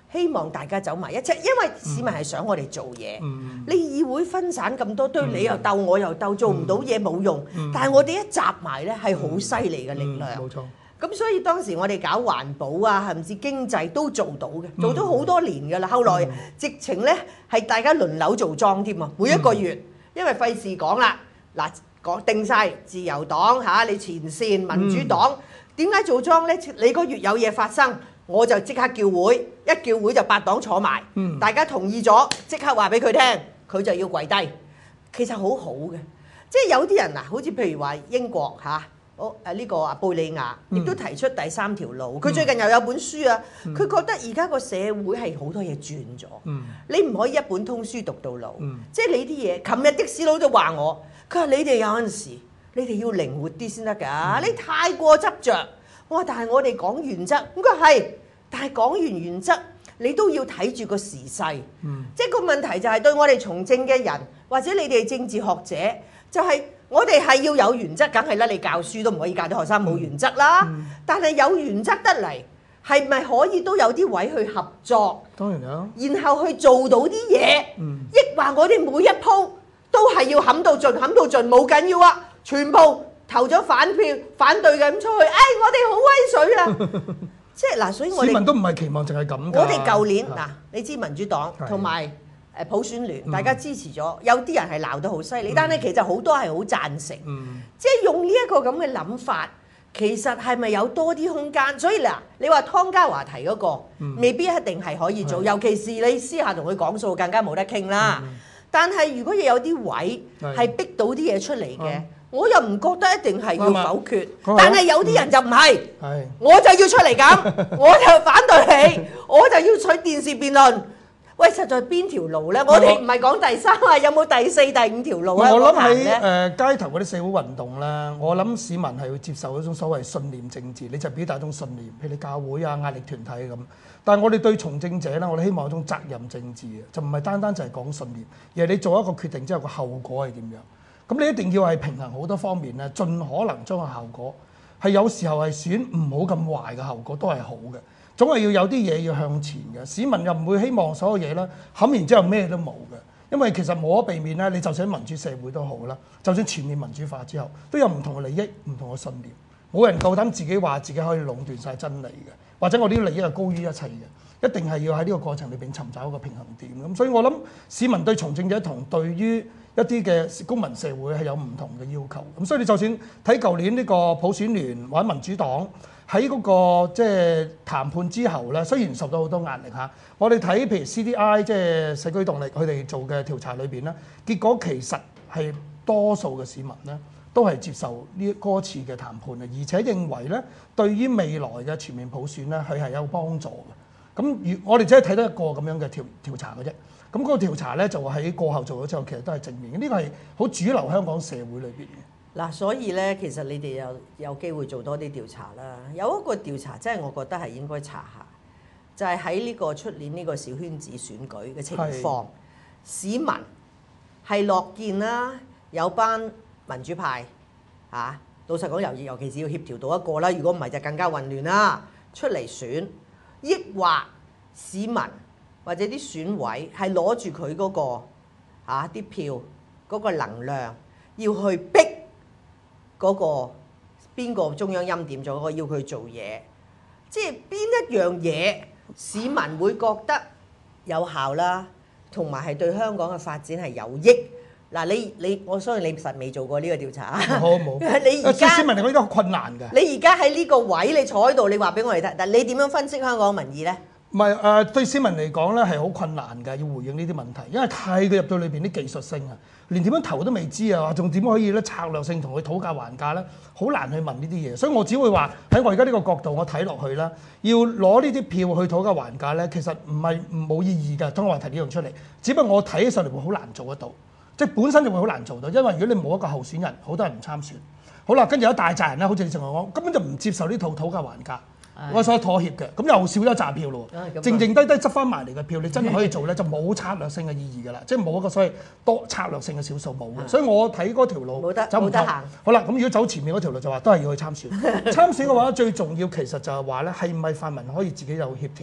希望大家走埋一齊，因為市民係想我哋做嘢。你議會分散咁多堆，你又鬥我又鬥，做唔到嘢冇用。但係我哋一集埋咧係好犀利嘅力量。
冇錯。
咁所以當時我哋搞環保啊，甚至經濟都做到嘅，做咗好多年㗎啦。後來直情咧係大家輪流做莊添啊，每一個月，因為費事講啦，嗱講定晒自由黨嚇，你前線民主黨點解做莊咧？你個月有嘢發生，我就即刻叫會，一叫會就8黨坐埋，大家同意咗，即刻話俾佢聽，佢就要跪低。其實好好嘅，即係有啲人啊，好似譬如話英國嚇。呢個貝利亞亦都提出第3條路，佢最近又有本書啊，佢覺得而家個社會係好多嘢轉咗，你唔可以一本通書讀到老，即係你啲嘢。琴日的士佬都話我，佢話你哋有陣時，你哋要靈活啲先得㗎，你太過執着。我話但係我哋講原則，咁佢係，但係講完原則，你都要睇住個時勢，即係個問題就係對我哋從政嘅人，或者你哋政治學者，就係。我哋係要有原則，梗係啦！你教書都唔可以教啲學生冇原則啦。但係有原則得嚟，係咪可以都有啲位去合作？
當然啦。
然後去做到啲嘢，抑或我哋每一鋪都係要冚到盡，冚到盡冇緊要啊！全部投咗反票、反對嘅咁出去，我哋好威水啊！即係嗱，所以我哋
市民都唔係期望淨係咁㗎。
我哋舊年嗱，你知民主黨同埋普選聯，大家支持咗，有啲人係鬧得好犀利，但係其實好多係好贊成，即係用呢一個咁嘅諗法，其實係咪有多啲空間？所以嗱，你話湯家驊提嗰個，未必一定係可以做，尤其是你私下同佢講數，更加冇得傾啦。但係如果要有啲位係逼到啲嘢出嚟嘅，我又唔覺得一定係要否決，但係有啲人就唔係，我就要出嚟咁，我就反對你，我就要取電視辯論。喂，實在邊條路咧？我哋唔係講第3啊，有冇第4、第5條路啊？
我諗喺街頭嗰啲社會運動咧，我諗市民係會接受一種所謂信念政治，你就表達一種信念，譬如你教會啊、壓力團體咁。但係我哋對從政者咧，我哋希望有一種責任政治嘅，就唔係單單就係講信念，而係你做一個決定之後個後果係點樣。咁你一定要係平衡好多方面咧，盡可能將個效果係有時候係選唔好咁壞嘅後果都係好嘅。總係要有啲嘢要向前嘅，市民又唔會希望所有嘢咧冚完之後咩都冇嘅，因為其實無可避免咧，你就算民主社會都好啦，就算全面民主化之後，都有唔同嘅利益、唔同嘅信念，冇人夠膽自己話自己可以壟斷晒真理嘅，或者我啲利益係高於一切嘅，一定係要喺呢個過程裏邊尋找一個平衡點。咁所以我諗市民對從政者同對於一啲嘅公民社會係有唔同嘅要求。咁所以你就算睇舊年呢個普選聯或者民主黨喺嗰個即係談判之後咧，雖然受到好多壓力嚇，我哋睇譬如 CDI 即係社區動力佢哋做嘅調查裏邊咧，結果其實係多數嘅市民咧都係接受呢嗰次嘅談判嘅，而且認為咧對於未來嘅全面普選咧佢係有幫助嘅。咁我哋只係睇到一個咁樣嘅調查嘅啫。咁嗰個調查咧就喺過後做咗之後，其實都係正面嘅。呢個係好主流香港社會裏邊嘅。
嗱，所以咧，其實你哋有機會做多啲調查啦。有一個調查，真係我覺得係應該查下，就係喺呢個出年呢個小圈子選舉嘅情況，市民係樂見啦，有班民主派嚇，老實講，尤其是要協調到一個啦，如果唔係就更加混亂啦，出嚟選，抑或市民或者啲選委係攞住佢嗰個啲票嗰個能量，要去逼嗰個邊個中央欽點咗嗰個要佢做嘢，即係邊一樣嘢市民會覺得有效啦，同埋係對香港嘅發展係有益。嗱，我相信你實未做過呢個調查。冇。你而家市民嚟講呢個好困難㗎。你而家喺呢個位，你坐喺度，你話俾我哋聽，但你點樣分析香港民意咧？
唔係對市民嚟講咧係好困難㗎，要回應呢啲問題，因為太過入到裏邊啲技術性啊，連點樣投都未知啊，仲點可以咧策略性同佢討價還價咧，好難去問呢啲嘢，所以我只會話喺我而家呢個角度，我睇落去啦，要攞呢啲票去討價還價咧，其實唔係冇意義㗎。當我提呢樣出嚟，只不過我睇起上嚟會好難做得到，即係本身就會好難做到，因為如果你冇一個候選人，好多人唔參選，好啦，跟住有一大扎人咧，好似你正話講，根本就唔接受呢套討價還價。我所妥協嘅，咁又少咗一紮票咯，靜靜低低執翻埋嚟嘅票，你真係可以做咧，就冇策略性嘅意義㗎啦，即係冇一個所謂多策略性嘅少數冇嘅，所以我睇嗰條路走唔得行。好啦，咁如果走前面嗰條路就話都係要去參選，參選嘅話最重要其實就係話咧係唔係泛民可以自己有協調，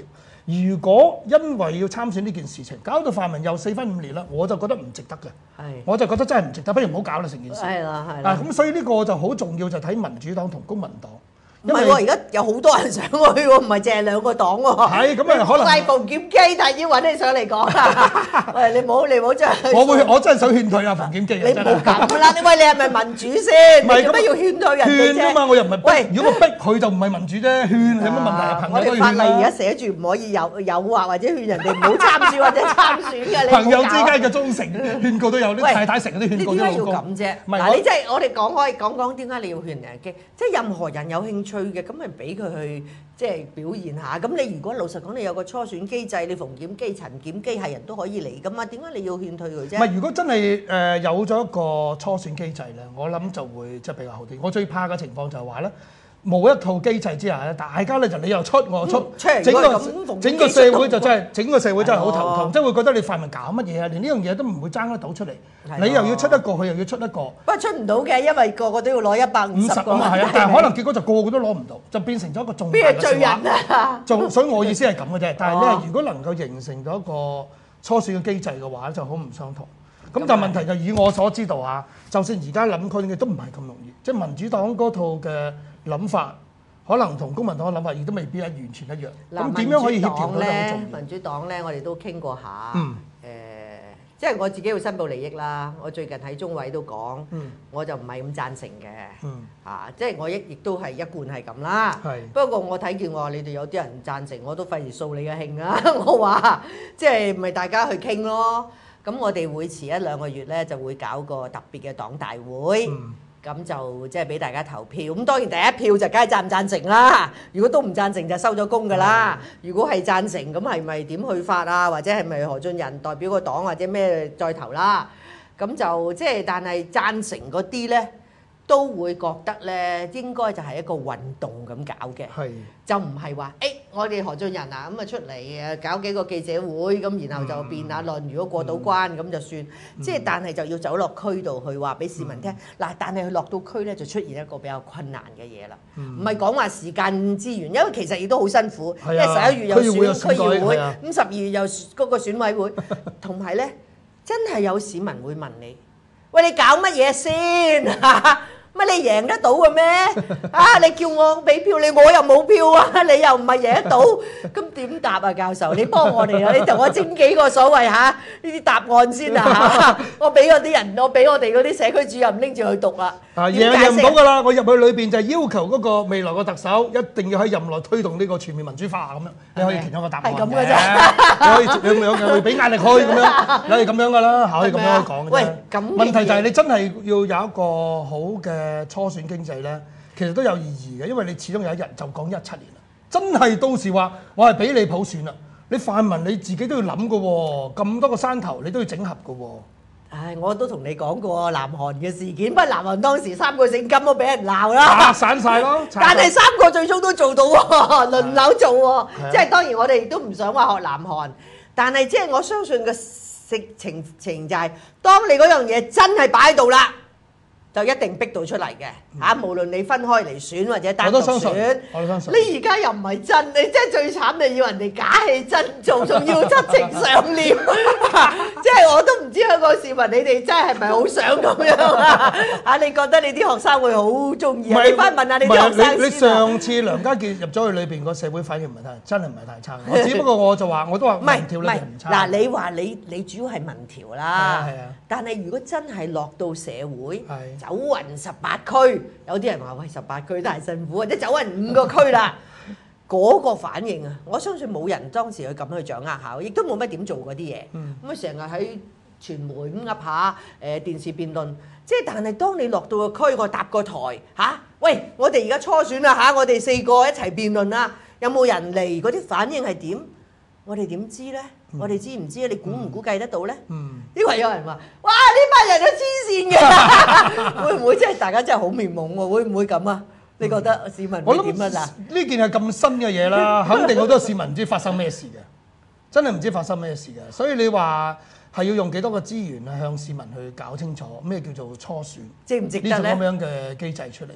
如果因為要參選呢件事情，搞到泛民又4分5裂啦，我就覺得唔值得嘅。我就覺得真係唔值得，不如唔好搞啦成件事。
係啦。
咁所以呢個就好重要，就睇民主黨同公民黨。
唔係喎，而家有好多人上去喎，唔係淨係2個黨喎。
係咁啊，可能
係馮檢基，但要揾你上嚟講啊！喂，你唔好真係。我
真係想勸退阿馮檢基。
你唔好咁啦！喂，你係咪民主先？唔係，做乜要勸退人哋啫？
勸啊嘛，我又唔係逼。喂，如果我逼佢就唔係民主啫，勸有乜問題啊？
我哋法例而家寫住唔可以誘惑或者勸人哋唔好參選或者參選嘅。
朋友之間嘅忠誠勸告都有，啲太太成日都勸告啲老公。
你點解要咁啫？嗱，你即係我哋講點解你要勸人嘅？即係任何人有興趣嘅，咁咪俾佢去即係表現下。咁你如果老實講，你有個初選機制，你馮檢基、陳檢基係人都可以嚟噶嘛？點解你要勸退佢啫？
唔係，如果真係有咗一個初選機制咧，我諗就會即係比較好啲。我最怕嘅情況就係話咧，冇一套機制之下咧，大家咧就你又出我又出，整個社會就真係好頭痛，即係會覺得你泛民搞乜嘢啊？連呢樣嘢都唔會爭得到出嚟，你又要出一個，佢又要出一個。不
過出唔到嘅，因為個個都要攞150個。
咁啊係啊，但係可能結果就個個都攞唔到，就變成咗一個重大嘅罪人啊！所以我意思係咁嘅啫。但係咧，如果能夠形成咗一個初選嘅機制嘅話，就好唔相同。咁但係問題就以我所知道啊，就算而家諗佢嘅都唔係咁容易，即係民主黨嗰套嘅諗法，可能同公民黨嘅諗法亦都未必係完全一樣。咁點樣可以協調咧？
民主黨咧，我哋都傾過下。即係我自己要申報利益啦。我最近喺中委都講，我就唔係咁贊成嘅。即係我亦都係一貫係咁啦。不過我睇見我話你哋有啲人唔贊成，我都費事掃你嘅興啊！我話即係咪大家去傾咯？咁我哋會遲1-2個月咧，就會搞個特別嘅黨大會，咁就即係俾大家投票。咁當然第一票就梗係贊唔贊成啦。如果都唔贊成就收咗工㗎啦。如果係贊成，咁係咪點去法啊？或者係咪何俊仁代表個黨或者咩再投啦？咁就即係但係贊成嗰啲咧，都會覺得咧應該就係一個運動咁搞嘅，就唔係話我哋何俊仁啊咁啊出嚟搞幾個記者會咁，然後就辯下論，如果過到關咁就算。即係但係就要走落區度去話俾市民聽。嗱，但係佢落到區咧就出現一個比較困難嘅嘢啦，唔係講話時間資源，因為其實亦都好辛苦，因為11月又選區議會，咁12月又嗰個選委會，同埋咧真係有市民會問你：喂，你搞乜嘢先？乜你贏得到嘅咩？你叫我俾票你，我又冇票啊！你又唔係贏得到，咁點答啊？教授，你幫我哋啊！你同我整幾個所謂呢啲答案先啊！我俾嗰啲人，我俾我哋嗰啲社區主任拎住去讀啦。
贏唔到㗎啦！我入去裏邊就係要求嗰個未來個特首一定要喺任內推動呢個全面民主化咁樣。你可以填咗個答案嘅。係咁嘅啫。你可以俾壓力佢咁樣，你係咁樣㗎啦，可以咁樣講嘅啫。喂，咁問題就係你真係要有一個好嘅初選經濟咧，其實都有意義嘅，因為你始終有一日就講17年啦，真係到時話我係俾你普選啦，你泛民你自己都要諗嘅喎，咁多個山頭你都要整合嘅喎。
我都同你講過南韓嘅事件，不過南韓當時3個姓金都俾人鬧啦，
散晒咯。
但係3個最終都做到喎，輪流做喎。即係當然我哋亦都唔想話學南韓，但係即係我相信嘅情就係，當你嗰樣嘢真係擺喺度啦，就一定逼到出嚟嘅嚇，無論你分開嚟選或者單獨選，
我都相信。
你而家又唔係真，你真係最慘，你要人哋假戲真做，仲要七情上念，即係我都唔知香港市民你哋真係咪好想咁樣啊？你覺得你啲學生會好中意？你翻問下你啲學生先。
你上次梁家傑入咗去裏邊個社會反應唔係太，真係唔係太差。我只不過我就話，我都話民調裏邊唔差。
嗱，你話你主要係民調啦，但係如果真係落到社會，走勻18區，有啲人話喂18區都係辛苦，或者走勻5個區啦，嗰個反應啊，我相信冇人當時去咁去掌握下，亦都冇乜點做嗰啲嘢。咁啊成日喺傳媒咁噏下電視辯論，即係但係當你落到個區，我搭個台嚇，喂，我哋而家初選啦嚇，我哋4個一齊辯論啦，有冇人嚟？嗰啲反應係點？我哋點知咧？我哋知唔知啊？你估唔估計得到咧？因為有人話：哇！呢班人都黐線嘅，會唔會即係大家真係好面懵喎？會唔會咁啊？你覺得市民會點啊？嗱，
呢件係咁新嘅嘢啦，肯定好多市民唔知發生咩事嘅，真係唔知發生咩事嘅。所以你話係要用幾多個資源向市民去搞清楚咩叫做初選，
值唔值得咧？
呢種咁樣嘅機制出嚟嘅。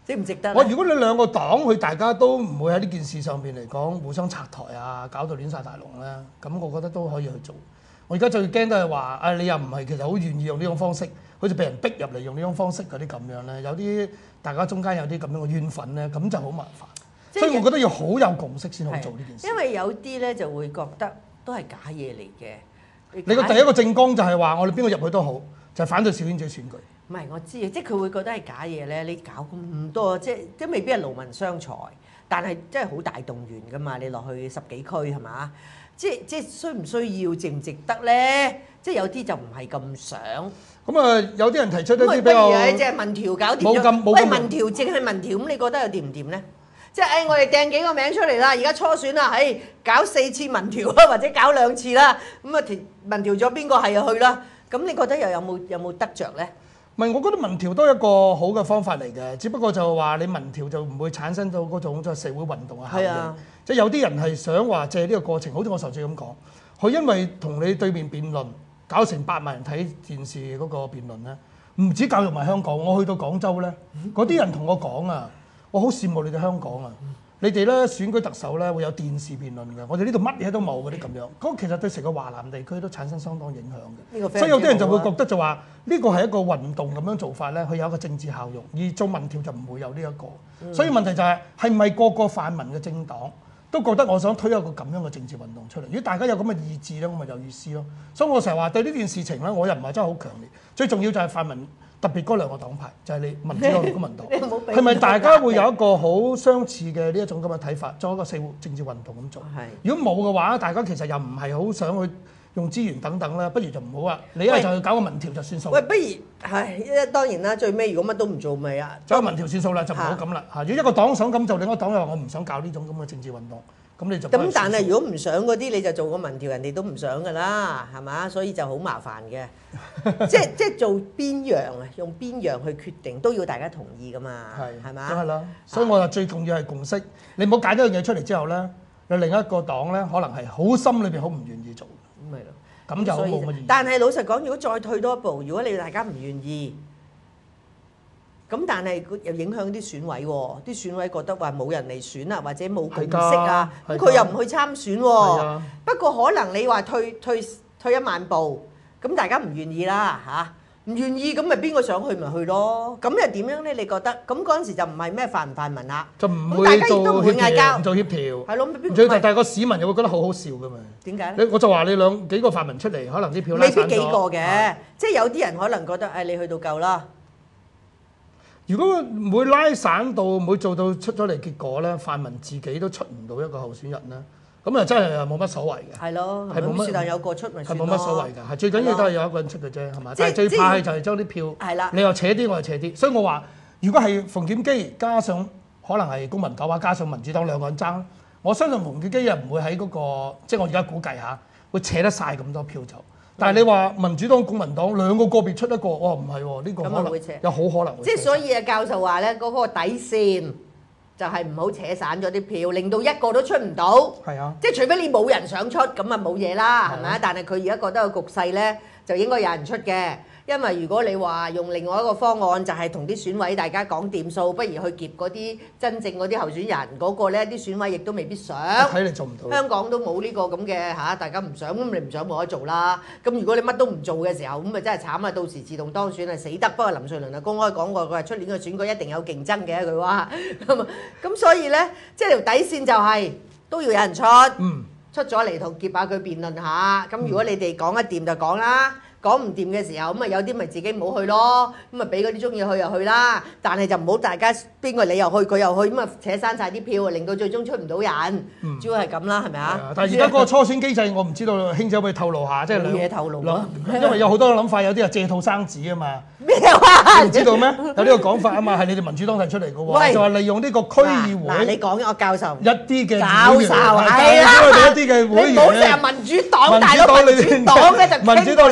值唔值得？
如果你兩個黨佢大家都唔會喺呢件事上邊嚟講互相拆台啊，搞到亂晒大龍咧，咁我覺得都可以去做。我而家最驚都係話，你又唔係其實好願意用呢種方式，好似俾人逼入嚟用呢種方式嗰啲咁樣咧，有啲大家中間有啲咁樣嘅怨憤咧，咁就好麻煩。所以我覺得要好有共識先好做呢件事。
因為有啲咧就會覺得都係假嘢嚟嘅。
你個第一個政綱就係話我哋邊個入去都好，就係反對小圈子選舉。
唔係我知，即係佢會覺得係假嘢咧。你搞咁多，即係未必係勞民傷財，但係真係好大動員噶嘛。你落去10幾區係嘛？即係需唔需要，值唔值得咧？即係有啲就唔係咁想。
咁啊，有啲人提出一啲比較
即係民調搞掂咗。喂，民調淨係民調，咁你覺得又掂唔掂咧？即係我哋掟幾個名出嚟啦，而家初選啦，搞4次民調啦，或者搞2次啦，咁啊民調咗邊個係就去啦。咁你覺得又有冇得着咧？
唔係，我覺得民調都係一個好嘅方法嚟嘅，只不過就話你民調就唔會產生到嗰種即係社會運動嘅效應。即係有啲人係想話借呢個過程，好似我上次咁講，佢因為同你對面辯論，搞成8萬人睇電視嗰個辯論咧，唔止教育埋香港。我去到廣州咧，嗰啲人同我講啊，我好羨慕你哋香港啊！你哋咧選舉特首咧會有電視辯論嘅，我哋呢度乜嘢都冇嗰啲咁樣。嗰其實對成個華南地區都產生相當影響嘅。所以有啲人就會覺得就話呢個係一個運動咁樣做法咧，佢有一個政治效用，而做民調就唔會有呢一個。所以問題就係咪個個泛民嘅政黨都覺得我想推一個咁樣嘅政治運動出嚟？如果大家有咁嘅意志咧，咁咪有意思咯。所以我成日話對呢件事情咧，我又唔係真係好強烈。最重要就係泛民。特別嗰2個黨派就係你民主黨同公民黨，係咪大家會有一個好相似嘅呢一種咁嘅睇法，作一個社會政治運動咁做？如果冇嘅話，大家其實又唔係好想去用資源等等啦，不如就唔好啦。你一係就去搞個民調就算數。喂，
不如當然啦，最尾如果乜都唔做咪啊，
搞個民調算數啦，就唔好咁啦。如果一個黨想咁做，另一個黨又話我唔想搞呢種咁嘅政治運動。咁你就
咁，但係如果唔想嗰啲，你就做個民調，人哋都唔想噶啦，係嘛？所以就好麻煩嘅。即係做邊樣啊？用邊樣去決定都要大家同意噶嘛？係嘛？
梗係啦。所以我話最重要係共識。你唔好揀咗樣嘢出嚟之後咧，有另一個黨咧，可能係好心裏邊好唔願意做。
咁咪咯。
咁就好冇乜意義。
但係老實講，如果再退多一步，如果你大家唔願意，咁但係又影響啲選委喎，啲選委覺得話冇人嚟選啊，或者冇共識啊，咁佢又唔去參選喎。不過可能你話退1萬步，咁大家唔願意啦嚇，唔願意咁咪邊個想去咪去咯？咁又點樣咧？你覺得？咁嗰陣時就唔係咩泛唔泛民啦，
就唔會做協調，唔做協調。
係咯，
但係個市民又會覺得好好笑㗎嘛？
點解咧？
我就話你幾個泛民出嚟，可能啲票
未必幾個嘅，即係有啲人可能覺得你去到夠啦。
如果唔會拉散到，唔會做到出咗嚟結果咧，泛民自己都出唔到一個候選人咧，咁啊真係冇乜所謂嘅。
係咯，係冇乜。但有個出咪算咯。係冇乜所謂㗎，係最緊要都係有一個人出嘅啫，係嘛？但係最怕係就係將啲票，係啦，你又扯啲，我又扯啲，所以我話如果係馮檢基加上可能係公民黨啊，加上民主黨2個人爭，我相信馮檢基又唔會喺嗰個，即係我而家估計下，會扯得晒咁多票走。但係你話民主黨、公民黨2個個別出一個，哇唔係喎，呢個可能有好可能會。 即係所以啊，教授話咧，嗰個底線就係唔好扯散咗啲票，令到一個都出唔到。係啊，即係除非你冇人想出，咁啊冇嘢啦，係咪啊？但係佢而家覺得個局勢咧，就應該有人出嘅。因為如果你話用另外一個方案，就係同啲選委大家講掂數，不如去劫嗰啲真正嗰啲候選人嗰個咧，啲選委亦都未必想。
睇你做唔到。香
港都冇呢個咁嘅嚇，大家唔想，咁你唔想冇得做啦。咁如果你乜都唔做嘅時候，咁咪真係慘啊！到時自動當選係死得。不過林瑞麟啊公開講過，佢話出年嘅選舉一定有競爭嘅，佢話咁所以咧，即係條底線就係都要有人出，出咗嚟同劫下佢辯論下。咁如果你哋講一掂就講啦。講唔掂嘅時候，咁啊有啲咪自己唔好去咯，咁啊俾嗰啲中意去就去啦。但係就唔好大家邊個你又去佢又去，咁啊扯散晒啲票，令到最終出唔到人。主要係咁啦，係咪啊？
但係而家嗰個初選機制，我唔知道兄姐可唔可以透露下，即係
冇嘢透露咯。
因為有好多諗法，有啲係借肚生子啊嘛。
咩話？
你唔知道咩？有呢個講法啊嘛，係你哋民主黨提出嚟嘅喎，就話利用呢個區議會。
嗱，你講我教授
一啲嘅
教授
係啦，一啲嘅會員。
你唔好成日民主黨大佬，民主黨咧就傾過晒嘅。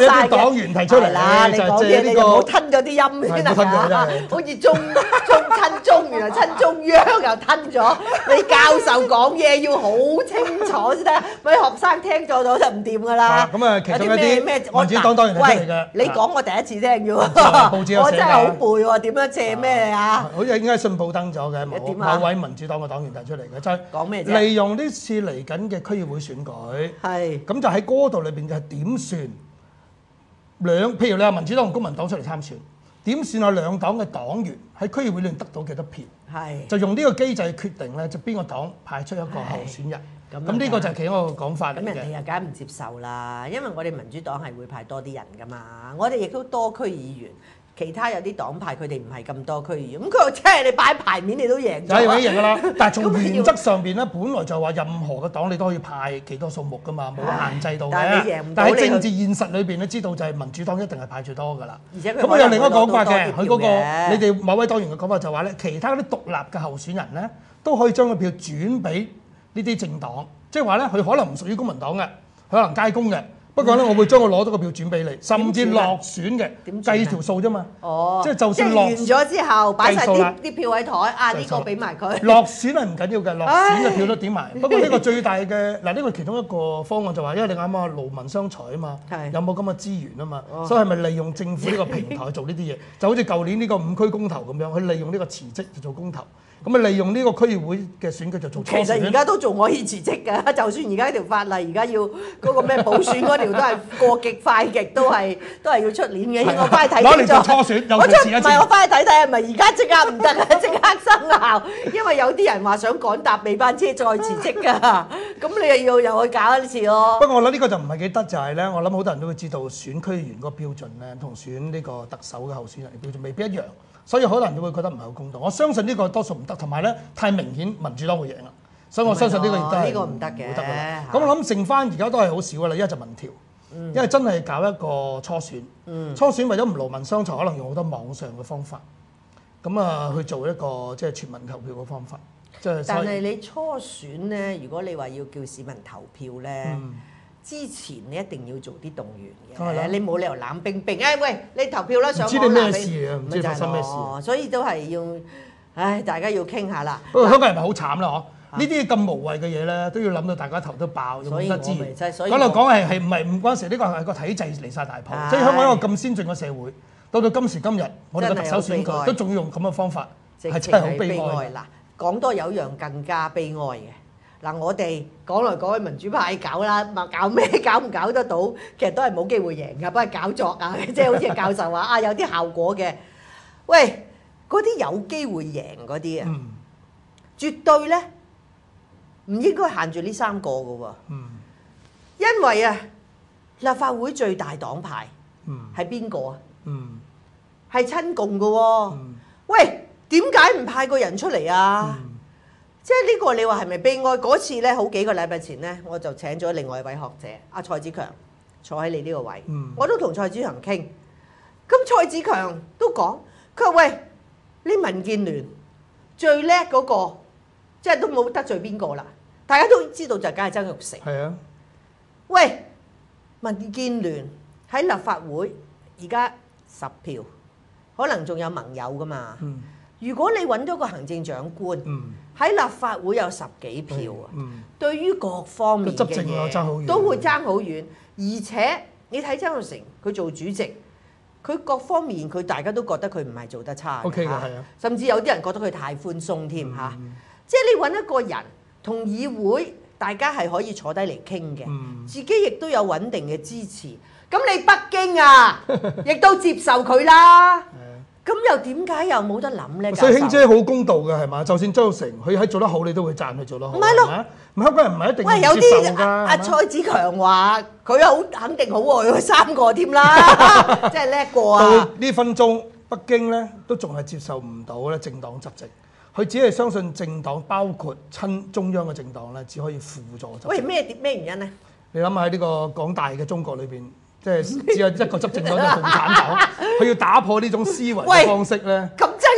黨員提出嚟
啦，你
就
講嘢你就唔好吞咗啲音先
係冇吞咗真
啦
係，
好似親中，原來親中央又吞咗。你教授講嘢要好清楚先得，咪學生聽錯咗就唔掂噶啦。
咁啊，其中一啲
咩
民主黨黨員提出嚟嘅。
你講我第一次聽啫喎，
報紙有寫㗎
我真係好背喎，點樣借咩啊？
好似應該信報登咗嘅，
點啊
某位民主黨嘅黨員提出嚟嘅，就係
講咩啫？
利用呢次嚟緊嘅區議會選舉，
係
咁就喺嗰度裏邊就係點算譬如你話民主黨同公民黨出嚟參選，點算有兩黨嘅黨員喺區議會裏面得到幾多票？
係
就用呢個機制決定咧，就邊個黨派出一個候選人。咁呢個就係其中一個講法嚟
咁人哋
嘅。
又梗係唔接受啦，因為我哋民主黨係會派多啲人噶嘛，我哋亦都多區議員。其他有啲黨派佢哋唔係咁多區議員，咁佢話即係你擺牌面你都贏咗，
就係贏㗎啦。但係從原則上邊咧，本來就話任何嘅黨你都可以派幾多數目㗎嘛，冇限制到嘅。
但係你贏唔到
但係喺政治現實裏邊咧，知道就係民主黨一定係派最多㗎啦。
而且
咁有另一個講法嘅，佢嗰個
你
你哋某位黨員嘅講法就話咧，其他啲獨立嘅候選人咧，都可以將個票轉俾呢啲政黨，即係話咧，佢可能唔屬於公民黨嘅，佢可能街工嘅。不過咧，我會將我攞到個票轉俾你，甚至落選嘅，計條數啫嘛。
哦，
即係就算落
完咗之後，擺晒
計數啦
啲票喺台，啊呢個俾埋佢。
落選係唔緊要嘅，落選嘅票都點埋。不過呢個最大嘅嗱，呢個其中一個方案就話，因為你啱啱勞民傷財啊嘛，有冇咁嘅資源啊嘛，所以係咪利用政府呢個平台做呢啲嘢？就好似舊年呢個5區公投咁樣，去利用呢個辭職就做公投。咁啊，利用呢個區議會嘅選舉就做初選。
其實而家都仲可以辭職㗎，就算而家條法例而家要嗰個咩補選嗰條都係過極快極，都係要出年嘅。我翻去睇
攞嚟做初選，
我
又遲一次。
唔係我翻去睇睇係咪而家即刻唔得啊？即刻生效，因為有啲人話想趕搭尾班車再辭職㗎。咁你又要又去搞一次咯。
不過我諗呢個就唔係幾得，就係咧，我諗好多人都會知道選區議員嗰個標準咧，同選呢個特首嘅候選人嘅標準未必一樣。所以可能你會覺得唔係好公道，我相信呢個多數唔得，同埋咧太明顯民主黨會贏啦，所以我相信呢個亦都係
呢個唔得嘅。
咁我諗剩翻而家都係好少噶啦，一係就民調，因為真係搞一個初選，初選為咗唔勞民傷財，可能用好多網上嘅方法，咁啊去做一個即係全民投票嘅方法，即係。
但係你初選咧，如果你話要叫市民投票咧。之前你一定要做啲動員嘅，你冇理由冷冰冰。喂，你投票啦，上網
唔知你咩事啊？唔知發生咩事
所以都係要，大家要傾下啦。
不過香港人咪好慘啦，嗬！呢啲咁無謂嘅嘢咧，都要諗到大家頭都爆，用得資源。講嚟講係唔關事？呢個係個體制離晒大譜。即係香港一個咁先進嘅社會，到今時今日，我哋嘅特首選舉都仲要用咁嘅方法，係真係好悲哀。
嗱，講多有樣更加悲哀嘅。嗱，我哋講來講去民主派搞啦，搞咩搞唔搞得到，其實都係冇機會贏㗎，不過搞作啊，即係好似教授話有啲效果嘅。喂，嗰啲有機會贏嗰啲啊，絕對咧唔應該限住呢3個㗎喎。因為啊，立法會最大黨派係邊個啊？係親共㗎喎。喂，點解唔派個人出嚟啊？即係呢個你話係咪悲哀？嗰次咧好幾個禮拜前咧，我就請咗另外一位學者阿蔡子強坐喺你呢個位，我都同蔡子強傾。咁蔡子強都講，佢話喂，你民建聯最叻嗰個，即係都冇得罪邊個啦。大家都知道就梗係曾鈺成。
係啊，
喂，民建聯喺立法會而家10票，可能仲有盟友噶嘛。如果你揾咗個行政長官喺立法會有10幾票啊，對於各方面嘅嘢都會爭好遠。而且你睇曾鈺成佢做主席，佢各方面佢大家都覺得佢唔係做得差嘅嚇，甚至有啲人覺得佢太寬鬆添嚇。即係你揾一個人同議會大家係可以坐低嚟傾嘅，自己亦都有穩定嘅支持。咁你北京啊，亦都接受佢啦。咁又點解又冇得諗咧？
所以卿姐好公道嘅係嘛？就算曾鈺成佢喺做得好，你都會讚佢做得好。
唔係咯，
唔香港人唔係一定
喂，有啲阿蔡子強話佢好肯定好過佢3個添啦，即係叻過啊！
到呢分鐘，北京咧都仲係接受唔到咧政黨執政，佢只係相信政黨包括親中央嘅政黨咧，只可以輔助執政。
喂，咩原因咧？
你諗下喺呢個廣大嘅中國裏邊。即係只有一個執政黨就共產黨，佢要打破呢種思維嘅方式咧。
咁曾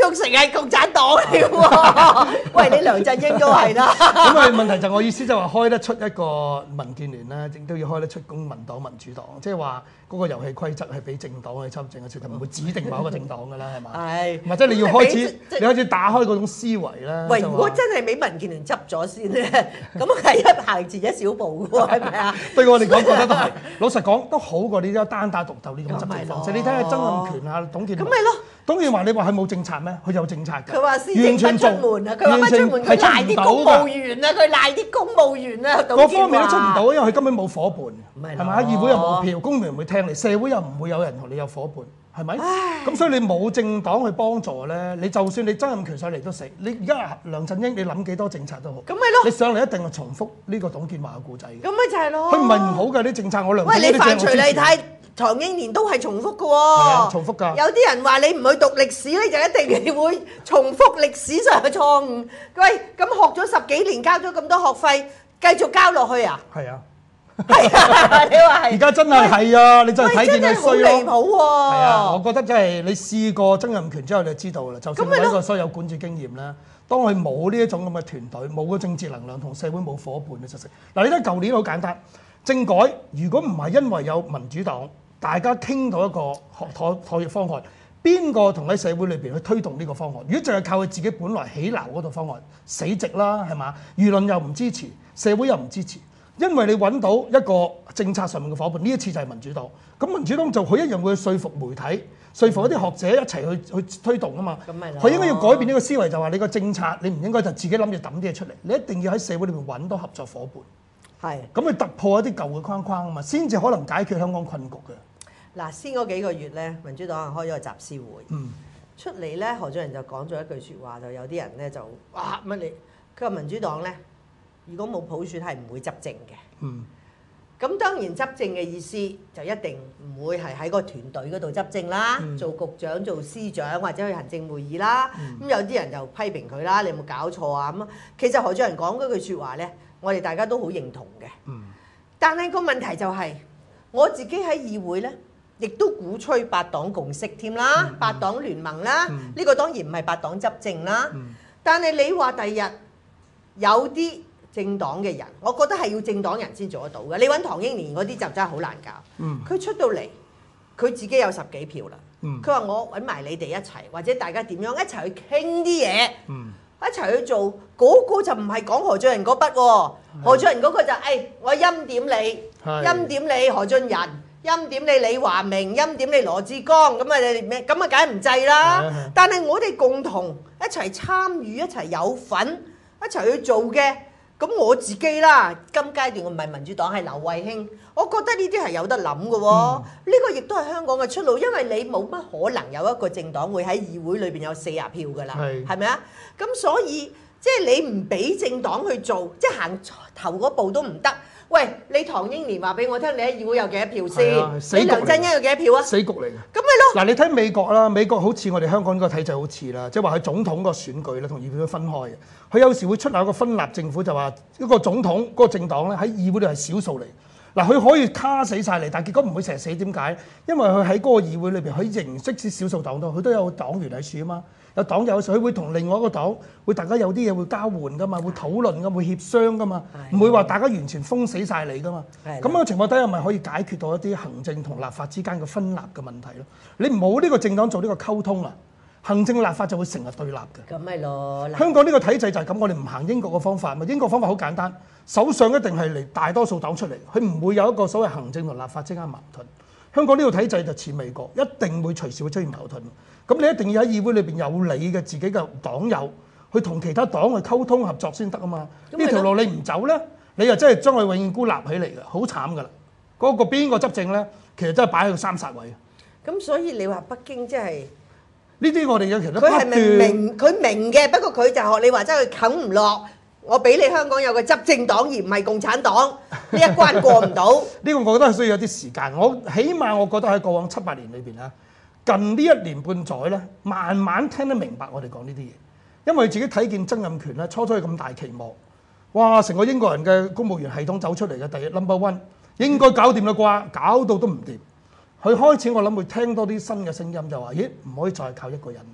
玉成係共產黨嚟喎。喂，你梁振英都係啦。
咁啊問題就我意思就話開得出一個民建聯咧，亦都要開得出公民黨、民主黨，即係話嗰個遊戲規則係俾政黨去參政嘅，就唔會指定某一個政黨㗎啦，係嘛？係。或者你要開始，你開始打開嗰種思維啦。
喂，如果真係俾民建聯執咗先咧，咁係一行前一小步喎，係咪啊？
對我嚟講，覺得都係。老實講，都好過你啲單打獨鬥呢種執政方式。你睇下曾蔭權啊、董建華。咁咪咯。董建華你話佢冇政策咩？佢有政策㗎。
佢話施政不出門啊！佢話不出門，佢賴啲公務員啊！佢賴啲公務員啊！
各方面都出唔到，因為佢根本冇伙伴，係咪？議會又冇票，公務員唔會聽你，社會又唔會有人同你有伙伴，係咪？咁所以你冇政黨去幫助咧，你就算你曾蔭權上嚟都死。你而家梁振英，你諗幾多政策都好，
咁咪咯。
你上嚟一定係重複呢個董建華嘅故仔。
咁咪就係咯。
佢唔係唔好嘅啲政策，我梁振
英。喂，你范徐麗泰、唐英年都係重複嘅喎。係
啊，重複㗎。
有啲人話你唔去讀歷史咧，就一定係會重複歷史上嘅錯誤。喂，咁學咗10幾年，交咗咁多學費，繼續交落去啊？
係啊。
係啊，你話係。
而家真係係啊！你真係睇見佢衰咯。
真係好離譜喎。係
啊，我覺得真係你試過曾蔭權之後，你就知道啦。就算佢一個所有管治經驗咧，當佢冇呢一種咁嘅團隊，冇個政治能量同社會冇伙伴嘅實質。嗱，你睇舊年好簡單，政改如果唔係因為有民主黨，大家傾到一個妥協方案，邊個同喺社會裏邊去推動呢個方案？如果淨係靠佢自己本來起樓嗰套方案，死直啦，係嘛？輿論又唔支持，社會又唔支持。因為你揾到一個政策上面嘅伙伴，呢一次就係民主黨。咁民主黨就佢一樣會說服媒體、說服一啲學者一齊去推動啊嘛。佢應該要改變呢個思維，就話你個政策你唔應該就自己諗住抌啲嘢出嚟，你一定要喺社會裏面揾到合作伙伴。係。咁去突破一啲舊嘅框框啊嘛，先至可能解決香港困局嘅。
嗱，先嗰幾個月咧，民主黨開咗個集思會，出嚟咧何俊仁就講咗一句説話，就有啲人咧就哇乜你，佢話民主黨咧。如果冇普選係唔會執政嘅。咁當然執政嘅意思就一定唔會係喺個團隊嗰度執政啦，做局長、做司長或者去行政會議啦。咁有啲人就批評佢啦，你有冇搞錯啊？咁其實何俊仁講嗰句説話咧，我哋大家都好認同嘅。但係個問題就係，我自己喺議會咧，亦都鼓吹八黨共識添啦，八黨聯盟啦。呢個當然唔係八黨執政啦。但係你話第日有啲政黨嘅人，我覺得係要政黨人先做得到嘅。你揾唐英年嗰啲就真係好難搞。佢出到嚟，佢自己有10幾票啦。佢話我揾埋你哋一齊，或者大家點樣一齊去傾啲嘢，一齊去做。嗰個就唔係講何俊仁嗰筆喎。何俊仁嗰個就我欽點你，欽點你何俊仁，欽點你李華明，欽點你羅致光。咁啊你咩？咁啊梗係唔制啦。但係我哋共同一齊參與，一齊有份，一齊去做嘅。咁我自己啦，今階段我唔係民主黨，係劉慧卿，我覺得呢啲係有得諗嘅喎。呢個亦都係香港嘅出路，因為你冇乜可能有一個政黨會喺議會裏邊有40票㗎啦，係咪啊？咁所以即係你唔俾政黨去做，即係行頭嗰步都唔得。喂，你唐英年話俾我聽，你喺議會有幾多票先？你梁振英有幾多票啊？
死局嚟嘅。
咁咪咯。
嗱，你睇美國啦，美國好似我哋香港呢個體制好似啦，即係話佢總統個選舉咧同議會都分開嘅。佢有時會出下一個分立政府，就話一個總統嗰個政黨咧喺議會度係少數嚟。嗱，佢可以卡死晒嚟，但係結果唔會成日死。點解？因為佢喺嗰個議會裏邊，佢形式啲少數黨都，佢都有黨員喺處啊嘛。有黨友，佢會同另外一個黨會大家有啲嘢會交換噶嘛，會討論噶，會協商噶嘛，唔會話大家完全封死晒你噶嘛。咁樣嘅情況底下，咪可以解決到一啲行政同立法之間嘅分立嘅問題咯。你冇呢個政黨做呢個溝通啊，行政立法就會成日對立嘅。
咁咪咯。香
港呢個體制就係咁，我哋唔行英國嘅方法。咪英國方法好簡單，首相一定係嚟大多數黨出嚟，佢唔會有一個所謂行政同立法之間矛盾。香港呢個體制就似美國，一定會隨時會出現矛盾。咁你一定要喺議會裏邊有你嘅自己嘅黨友，去同其他黨去溝通合作先得啊嘛。呢條路你唔走咧，你又真係將佢永遠孤立起嚟嘅，好慘噶啦。嗰個邊個執政咧，其實真係擺喺個三煞位。
咁所以你話北京即係
呢啲我哋有其實都不斷。佢
係明佢明嘅，不過佢就學你話齋，佢啃唔落。我俾你香港有個執政黨而唔係共產黨，呢一關過唔到。
呢個我覺得係需要有啲時間。起碼我覺得喺過往7、8年裏邊咧，近呢1年半載咧，慢慢聽得明白我哋講呢啲嘢。因為自己睇見曾蔭權咧，初初咁大期望，哇！成個英國人嘅公務員系統走出嚟嘅第一 No.1，應該搞掂啦啩，搞到都唔掂。佢開始我諗會聽多啲新嘅聲音，就話：咦，唔可以再靠一個人。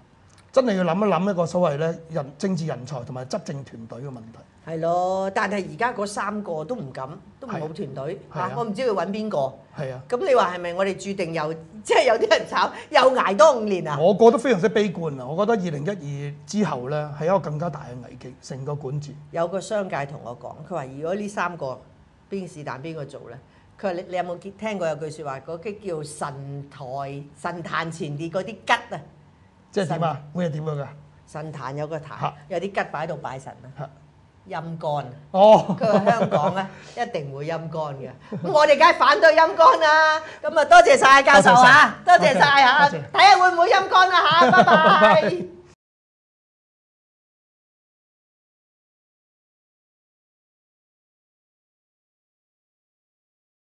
真係要諗一諗一個所謂咧政治人才同埋執政團隊嘅問題。
係咯，但係而家嗰3個都唔敢，都冇團隊嚇，我唔知佢揾邊個。
係啊，
咁你話係咪我哋注定又即係有啲人炒，又捱多5年啊？
我覺得非常之悲觀啊！我覺得2012之後咧係一個更加大嘅危機，成個管治。
有個商界同我講，佢話如果呢3個邊是但邊個做咧？佢話你有冇聽過有句説話，嗰啲叫神壇前列嗰啲吉啊？
即係點啊？會係點樣㗎？
神壇有個壇，有啲吉擺喺度拜神啊，陰乾。
哦，
佢話香港咧一定會陰乾嘅，咁我哋梗係反對陰乾啦。咁啊，多謝晒教授嚇，多謝晒嚇，睇下會唔會陰乾啦嚇，拜拜。